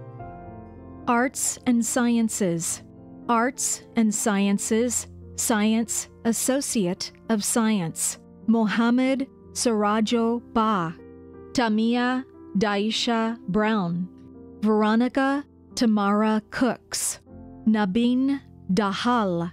[SPEAKER 4] Arts and Sciences. Arts and Sciences, Science Associate of Science. Mohammed Sarajo Ba. Tamia Daisha Brown. Veronica Tamara Cooks. Nabin Dahal.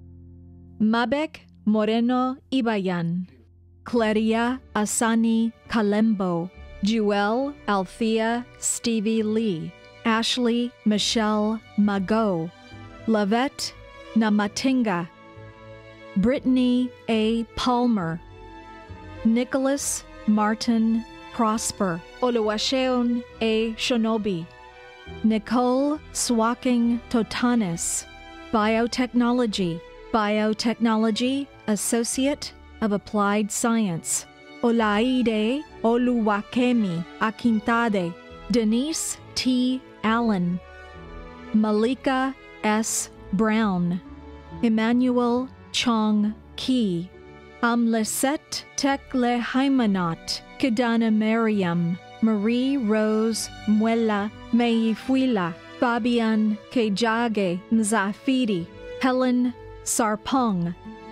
[SPEAKER 4] Mabek Moreno Ibayan. Claria Asani Kalembo. Jewel Althea Stevie Lee. Ashley Michelle Mago. Lavette Namatinga. Brittany A. Palmer. Nicholas Martin Prosper. Oluwaseun A. Shonobi. Nicole Swaking Totanis. Biotechnology. Biotechnology Associate of Applied Science. Olaide Oluwakemi Akintade. Denise T. Allen. Malika S. Brown. Emmanuel Chong Ki. Amleset Tekle Haimanot. Kidana Mariam. Marie Rose Muela Meifuila. Fabian Kejage Mzafiri. Helen Sarpong.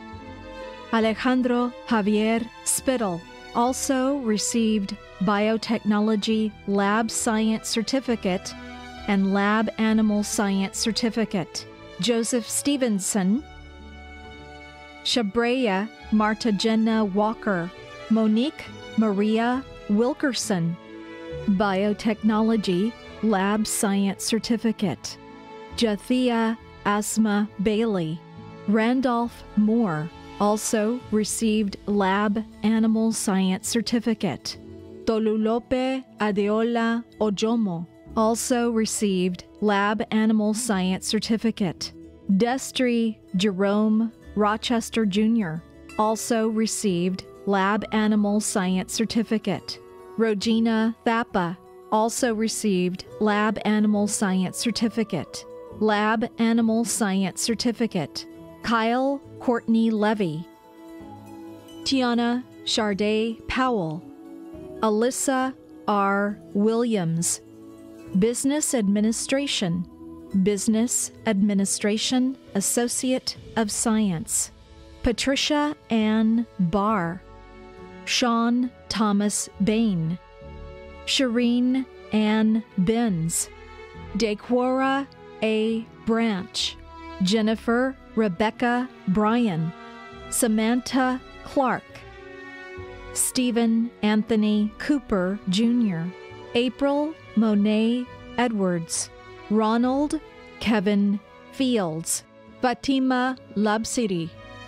[SPEAKER 4] Alejandro Javier Spittle also received Biotechnology Lab Science Certificate and Lab Animal Science Certificate. Joseph Stevenson. Shabreya Marta Jenna Walker. Monique Maria Wilkerson. Biotechnology Lab Science Certificate. Jathia Asma Bailey. Randolph Moore also received Lab Animal Science Certificate. Tolulope Adeola Ojomo also received Lab Animal Science Certificate. Destry Jerome Rochester Jr. also received Lab Animal Science Certificate. Rogina Thapa also received Lab Animal Science Certificate. Lab Animal Science Certificate. Kyle Courtney Levy. Tiana Charday Powell. Alyssa R. Williams. Business Administration. Business Administration Associate of Science. Patricia Ann Barr. Sean Thomas Bain. Shireen Ann Benz. Dequora A. Branch. Jennifer Rebecca Bryan. Samantha Clark. Stephen Anthony Cooper Jr. April Monet Edwards. Ronald Kevin Fields. Fatima Labsiri.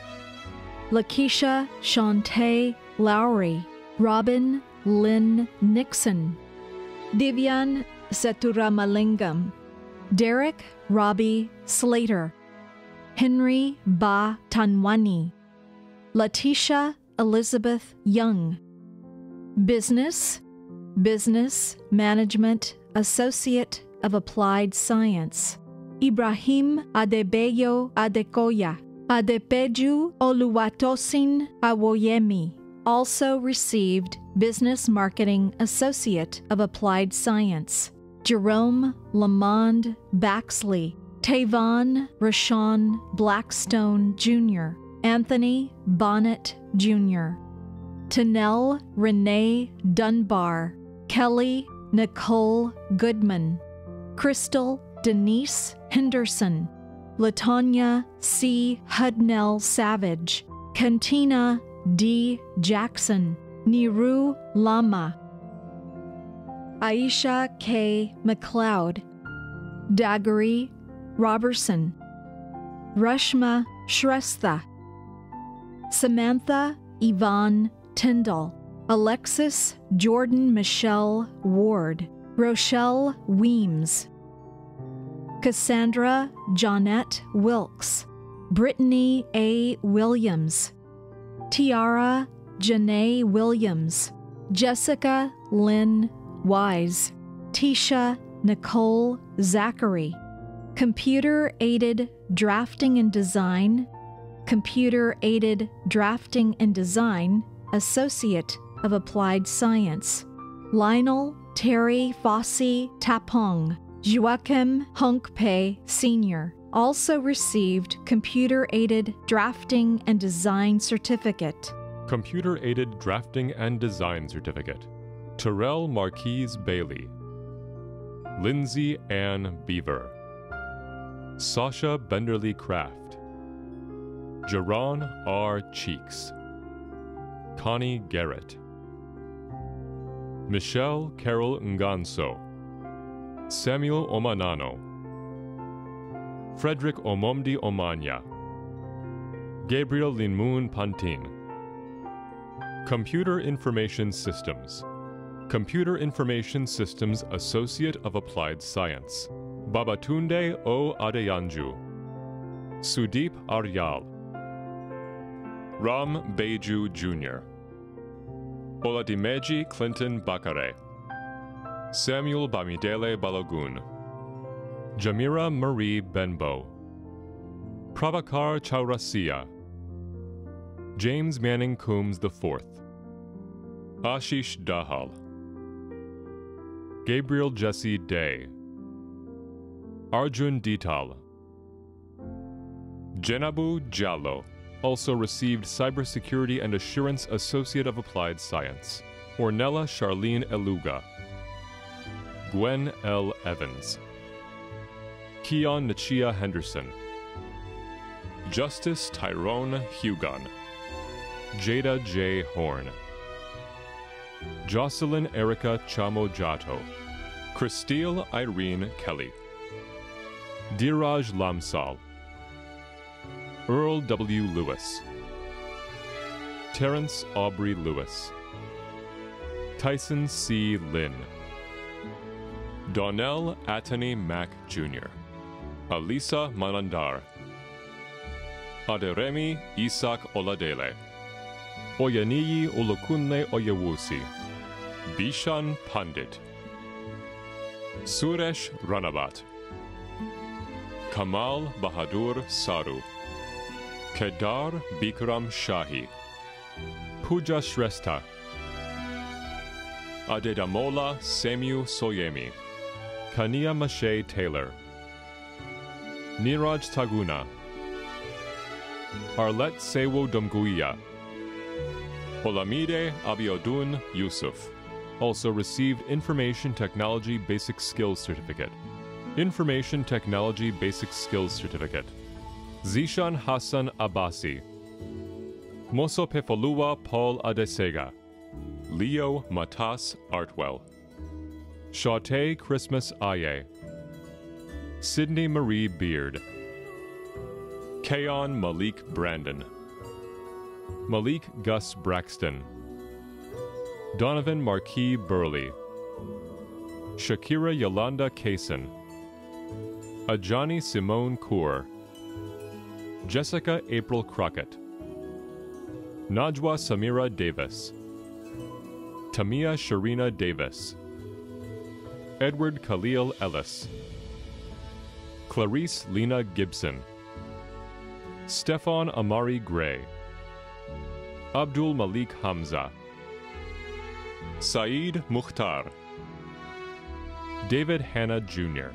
[SPEAKER 4] Lakeisha Shantae Lowry. Robin Lynn Nixon. Divyan Seturamalingam. Derek Robbie Slater. Henry Ba Tanwani. Letitia Elizabeth Young. Business. Business Management Associate of Applied Science. Ibrahim Adebayo Adekoya. Adepeju Oluwatosin Awoyemi also received Business Marketing Associate of Applied Science. Jerome Lamond Baxley. Tavon Rashawn Blackstone Jr. Anthony Bonnet Jr. Tanel Renee Dunbar. Kelly Nicole Goodman. Crystal Denise Henderson. Latonya C. Hudnell Savage. Cantina D. Jackson. Niru Lama. Aisha K. McLeod. Daggery Robertson. Rashma Shrestha. Samantha Yvonne Tyndall. Alexis Jordan Michelle Ward. Rochelle Weems. Cassandra Jonette Wilkes. Brittany A. Williams, Tiara Janae Williams, Jessica Lynn Wise, Tisha Nicole Zachary. Computer-aided drafting and design, Computer-aided drafting and design, Associate of Applied Science. Lionel Terry Fossey Tapong, Joachim Hunkpe Sr. also received Computer-aided drafting and design certificate.
[SPEAKER 5] Computer-aided drafting and design certificate. Terrell Marquise Bailey, Lindsay Ann Beaver, Sasha Benderly Craft, Jerron R. Cheeks, Connie Garrett, Michelle Carol Nganso, Samuel Omanano, Frederick Omomdi Omanya, Gabriel Linmoon Pantin. Computer Information Systems. Computer Information Systems Associate of Applied Science. Babatunde O. Adeyanju, Sudeep Aryal, Ram Beju Jr., Oladimeji Clinton Bakare, Samuel Bamidele Balogun, Jamira Marie Benbow, Prabhakar Chaurasia, James Manning Coombs IV, Ashish Dahal, Gabriel Jesse Day, Arjun Dital, Jenabu Jallo also received Cybersecurity and Assurance Associate of Applied Science. Ornella Charlene Eluga, Gwen L. Evans, Keon Nachia Henderson, Justice Tyrone Hugon, Jada J. Horn, Jocelyn Erica Chamo Jato, Christelle Irene Kelly, Diraj Lamsal, Earl W. Lewis, Terrence Aubrey Lewis, Tyson C. Lynn, Donnell Attorney Mack Jr., Alisa Manandar, Aderemi Isaac Oladele, Oyaniyi Olukunle Oyewusi, Bishan Pandit, Suresh Ranabat, Kamal Bahadur Saru, Kedar Bikram Shahi, Pooja Shrestha, Adedamola Semu Soyemi, Kania Mashe Taylor, Niraj Taguna, Arlet Sewo Domguia, Olamide Abiodun Yusuf also received Information Technology Basic Skills Certificate. Information Technology Basic Skills Certificate. Zishan Hassan Abbasi, Moso Pefoluwa Paul Adesega, Leo Matas Artwell, Shawte Christmas Aye, Sydney Marie Beard, Kayon Malik Brandon, Malik Gus Braxton, Donovan Marquis Burley, Shakira Yolanda Kaysen, Ajani Simone Kaur, Jessica April Crockett, Najwa Samira Davis, Tamia Sharina Davis, Edward Khalil Ellis, Clarice Lena Gibson, Stefan Amari Gray, Abdul Malik Hamza, Saeed Mukhtar, David Hanna Jr.,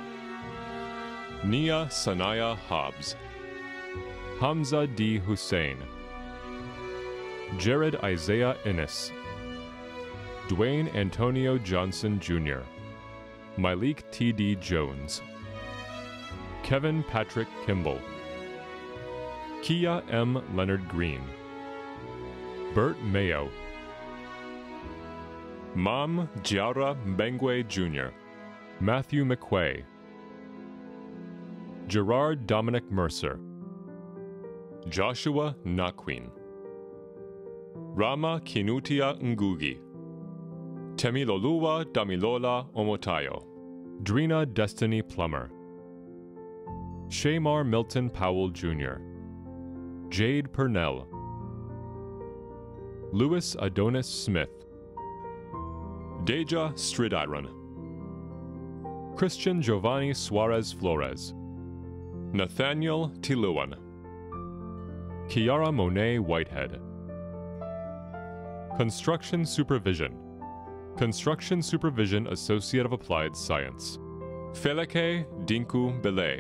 [SPEAKER 5] Nia Sanaya Hobbs, Hamza D. Hussein, Jared Isaiah Innes, Dwayne Antonio Johnson Jr., Malik T.D. Jones, Kevin Patrick Kimball, Kia M. Leonard Green, Bert Mayo, Mam Jiara Mbengwe Jr., Matthew McQuay, Gerard Dominic Mercer, Joshua Naquin, Rama Kinutia Ngugi, Temiloluwa Damilola Omotayo, Drina Destiny Plummer, Shamar Milton Powell Jr., Jade Purnell, Louis Adonis Smith, Deja Stridiron, Christian Giovanni Suarez Flores, Nathaniel Tiluan, Kiara Monet Whitehead. Construction Supervision, Construction Supervision Associate of Applied Science, Feleke Dinku Belay.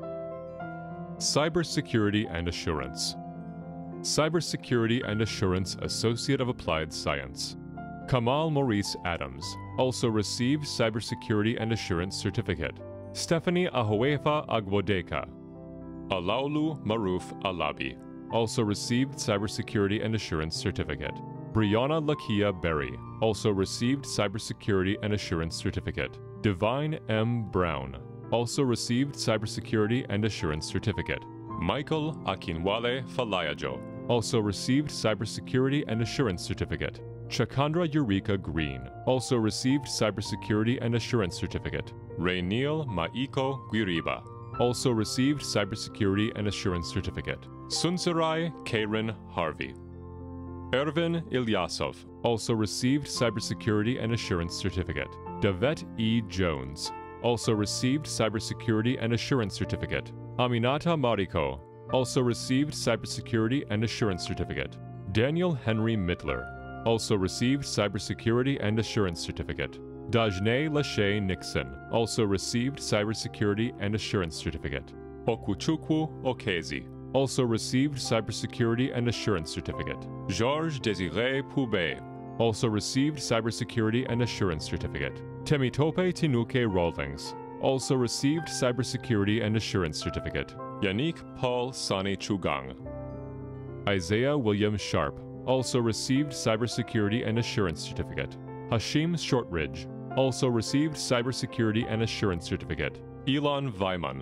[SPEAKER 5] Cybersecurity and Assurance, Cybersecurity and Assurance Associate of Applied Science, Kamal Maurice Adams, also received Cybersecurity and Assurance Certificate, Stephanie Ahoefa Agbodeka, Alaulu Maruf Alabi, also received Cybersecurity and Assurance Certificate, Brianna Lakia Berry, also received Cybersecurity and Assurance Certificate, Divine M. Brown, also received Cybersecurity and Assurance Certificate, Michael Akinwale Falayajo, also received Cybersecurity and Assurance Certificate, Chakandra Eureka Green, also received Cybersecurity and Assurance Certificate, Rainiel Maiko Guiriba, also received Cybersecurity and Assurance Certificate, Sunsarai Karen Harvey, Ervin Ilyasov, also received Cybersecurity and Assurance Certificate, Davet E. Jones, also received Cybersecurity and Assurance Certificate, Aminata Mariko, also received Cybersecurity and Assurance Certificate, Daniel Henry Mittler, also received Cybersecurity and Assurance Certificate, Dajne Lachey Nixon, also received Cybersecurity and Assurance Certificate, Okuchukwu Okezi, also received Cybersecurity and Assurance Certificate, Georges Désiré Poubet, also received Cybersecurity and Assurance Certificate, Temitope Tinuke Rawlings, also received Cybersecurity and Assurance Certificate, Yannick Paul Sani Chugang, Isaiah William Sharp, also received Cybersecurity and Assurance Certificate, Hashim Shortridge, also received Cybersecurity and Assurance Certificate, Elon Vyman,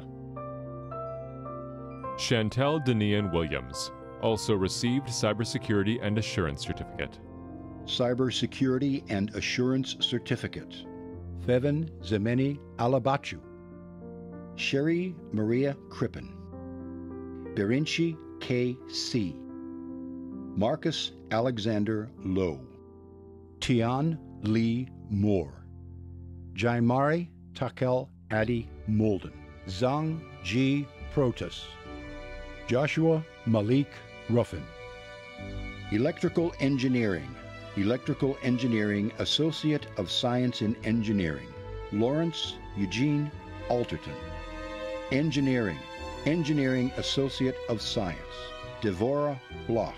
[SPEAKER 5] Chantel Denian Williams, also received Cybersecurity and Assurance Certificate,
[SPEAKER 7] Cybersecurity and Assurance Certificate, Feven Zemeni Alabachu, Sherry Maria Crippen, Berinchi K.C., Marcus Alexander Lowe, Tian Lee Moore, Jaimari Takel Adi Molden, Zhang Ji Protas, Joshua Malik Ruffin. Electrical Engineering, Electrical Engineering Associate of Science in Engineering, Lawrence Eugene Alterton. Engineering, Engineering Associate of Science, Devora Block.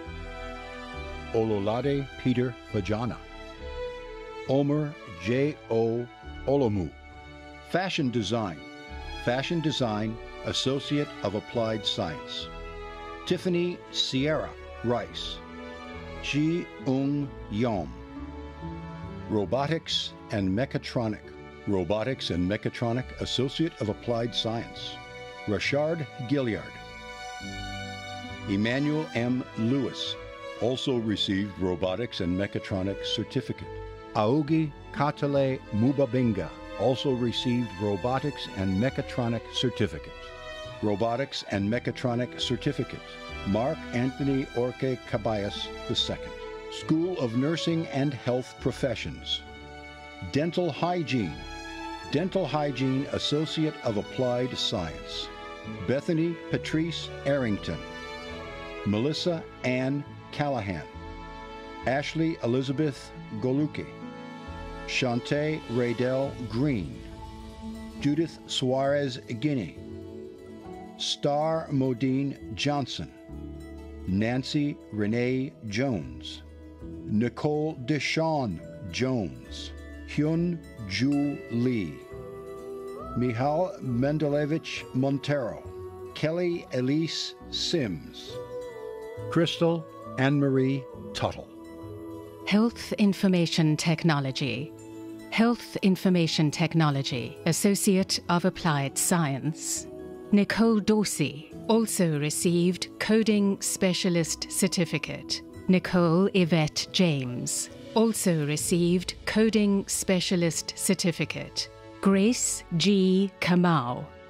[SPEAKER 7] Ololade Peter Fajana, Omer J.O. Olomu. Fashion Design, Fashion Design Associate of Applied Science, Tiffany Sierra Rice, Ji Ung Yom. Robotics and Mechatronic, Robotics and Mechatronic Associate of Applied Science, Rashard Gilliard. Emmanuel M. Lewis, also received Robotics and Mechatronic Certificate. Aogi Katale Mubabinga, also received Robotics and Mechatronic Certificate. Robotics and Mechatronic Certificate, Mark Anthony Orque Cabayas II. School of Nursing and Health Professions. Dental Hygiene, Dental Hygiene Associate of Applied Science, Bethany Patrice Arrington. Melissa Ann Callahan, Ashley Elizabeth Goluki, Shantae Raydell Green, Judith Suarez Guinea, Star Modine Johnson, Nancy Renee Jones, Nicole Deshawn Jones, Hyun Ju Lee, Michal Mendelevich Montero, Kelly Elise Sims, Crystal Anne-Marie Tuttle.
[SPEAKER 9] Health Information Technology, Health Information Technology, Associate of Applied Science. Nicole Dorsey also received Coding Specialist Certificate. Nicole Yvette James also received Coding Specialist Certificate. Grace G. Kamau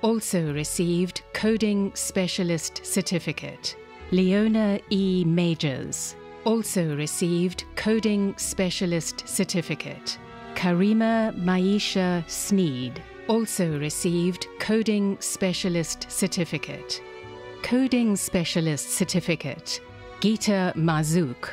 [SPEAKER 9] also received Coding Specialist Certificate. Leona E. Majors also received Coding Specialist Certificate. Karima Maisha Sneed also received Coding Specialist Certificate. Coding Specialist Certificate. Geeta Mazook.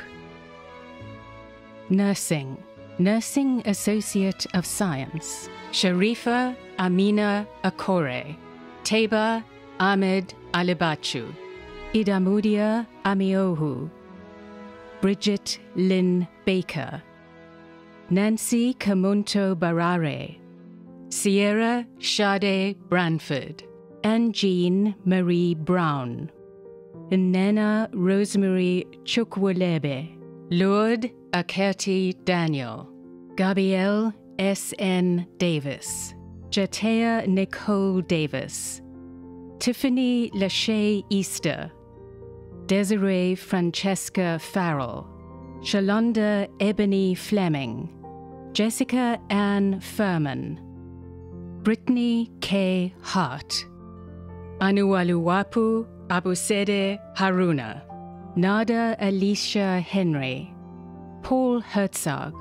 [SPEAKER 9] Nursing. Nursing Associate of Science. Sharifa Amina Akore. Teba Ahmed Alibachu. Idamudia Amiohu. Bridget Lynn Baker. Nancy Kamunto Barare. Sierra Shade Branford. Anne Jean Marie Brown. Nana Rosemary Chukwulebe. Lourdes Akerti Daniel. Gabrielle S.N. Davis. Jatea Nicole Davis. Tiffany Lachey Easter. Desiree Francesca Farrell. Shalonda Ebony Fleming. Jessica Ann Furman. Brittany K. Hart. Anualuwapu Abusede Haruna. Nada Alicia Henry. Paul Herzog.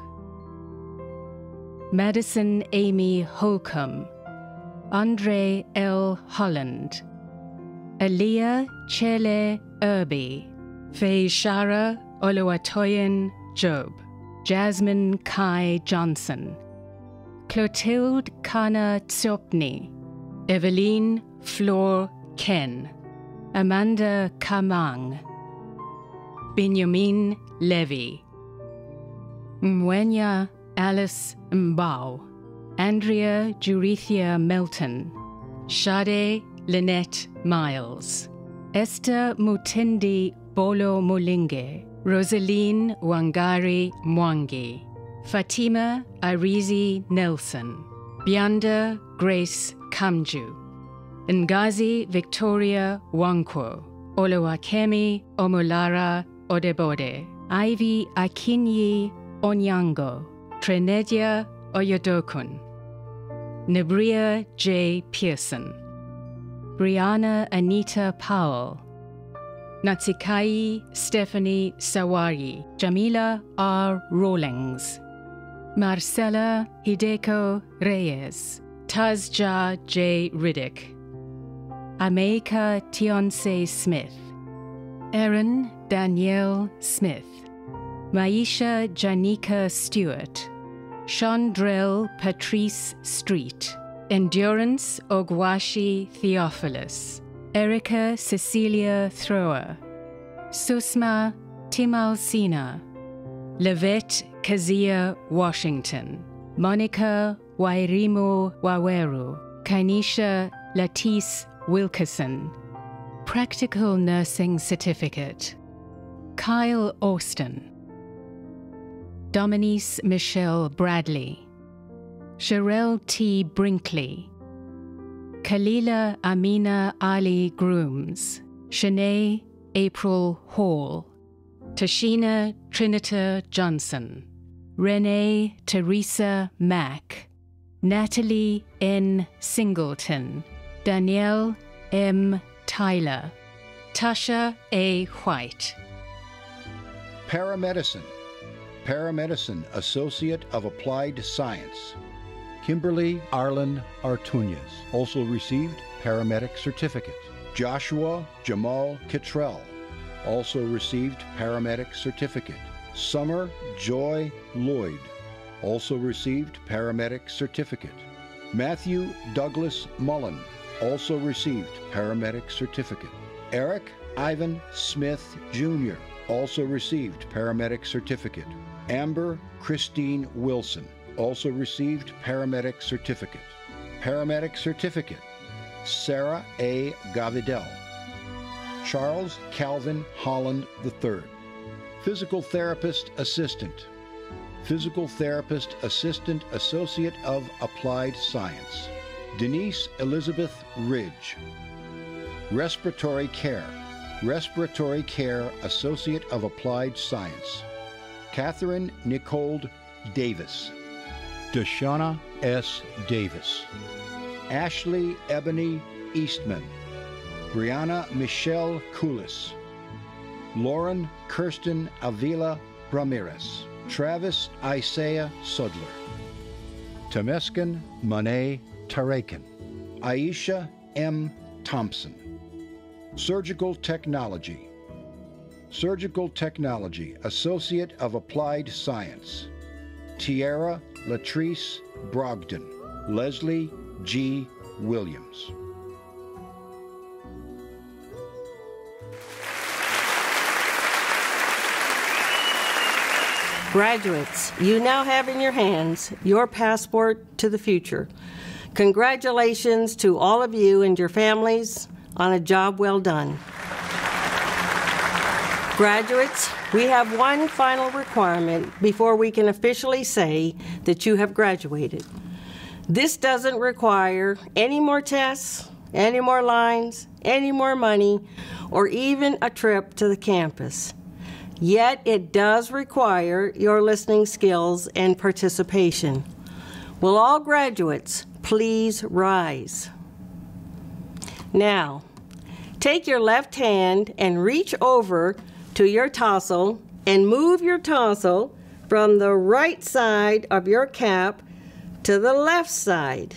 [SPEAKER 9] Madison Amy Holcomb. Andre L. Holland. Aliyah Chele Irby. Faye Shara Oluwatoyin Job. Jasmine Kai Johnson. Clotilde Kana Tsopni. Eveline Flor Ken. Amanda Kamang. Benjamin Levy. Mwenya Alice Mbao. Andrea Jurithia Melton. Shade Lynette Miles. Esther Mutindi Bolo Mulinge. Rosaline Wangari Mwangi. Fatima Arizi Nelson. Bianda Grace Kamju. Ngazi Victoria Wankwo. Olowakemi Omulara Odebode. Ivy Akinyi Onyango. Trenedia Oyodokun. Nebria J. Pearson. Brianna Anita Powell. Natsikai Stephanie Sawari. Jamila R. Rawlings. Marcella Hideko Reyes. Tazja J. Riddick. Ameika Tionse Smith. Erin Danielle Smith. Maisha Janika Stewart. Chandrell Patrice Street. Endurance Ogwashi Theophilus. Erica Cecilia Thrower. Susma Timalsina. Levette Kazia Washington. Monica Wairimo Waweru. Kainisha Latisse Wilkerson. Practical Nursing Certificate. Kyle Austin. Dominice Michelle Bradley. Sherelle T. Brinkley. Kalila Amina Ali Grooms. Shanae April Hall. Tashina Trinita Johnson. Renee Teresa Mack. Natalie N. Singleton. Danielle M. Tyler. Tasha A. White.
[SPEAKER 7] Paramedicine. Paramedicine Associate of Applied Science. Kimberly Arlen Artuñez also received Paramedic Certificate. Joshua Jamal Kittrell also received Paramedic Certificate. Summer Joy Lloyd also received Paramedic Certificate. Matthew Douglas Mullen also received Paramedic Certificate. Eric Ivan Smith Jr. also received Paramedic Certificate. Amber Christine Wilson also received Paramedic Certificate. Paramedic Certificate. Sarah A. Gavidel. Charles Calvin Holland III. Physical Therapist Assistant. Physical Therapist Assistant Associate of Applied Science. Denise Elizabeth Ridge. Respiratory Care. Respiratory Care Associate of Applied Science. Catherine Nicole Davis. Deshauna S. Davis. Ashley Ebony Eastman, Brianna Michelle Coulis, Lauren Kirsten Avila Ramirez, Travis Isaiah Sudler, Temeskin Monet Tarakan, Aisha M. Thompson. Surgical Technology, Associate of Applied Science, Tiara Latrice Brogdon, Leslie G. Williams.
[SPEAKER 21] Graduates, you now have in your hands your passport to the future. Congratulations to all of you and your families on a job well done. Graduates, we have one final requirement before we can officially say that you have graduated. This doesn't require any more tests, any more lines, any more money, or even a trip to the campus. Yet it does require your listening skills and participation. Will all graduates please rise? Now, take your left hand and reach over to your tassel and move your tassel from the right side of your cap to the left side.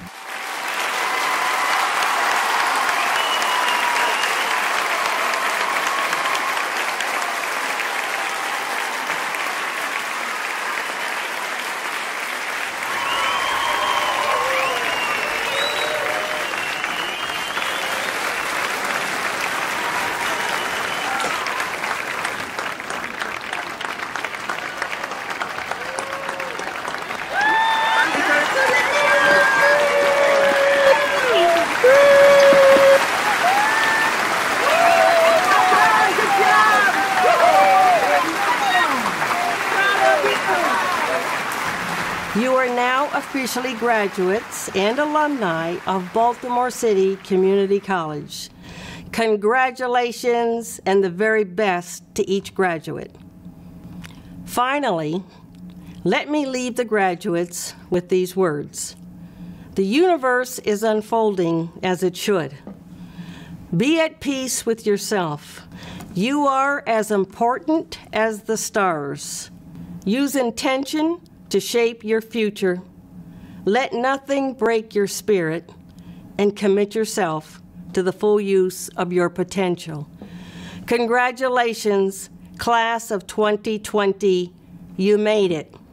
[SPEAKER 21] You are now officially graduates and alumni of Baltimore City Community College. Congratulations and the very best to each graduate. Finally, let me leave the graduates with these words. The universe is unfolding as it should. Be at peace with yourself. You are as important as the stars. Use intention to shape your future. Let nothing break your spirit, and commit yourself to the full use of your potential. Congratulations, class of 2020. You made it.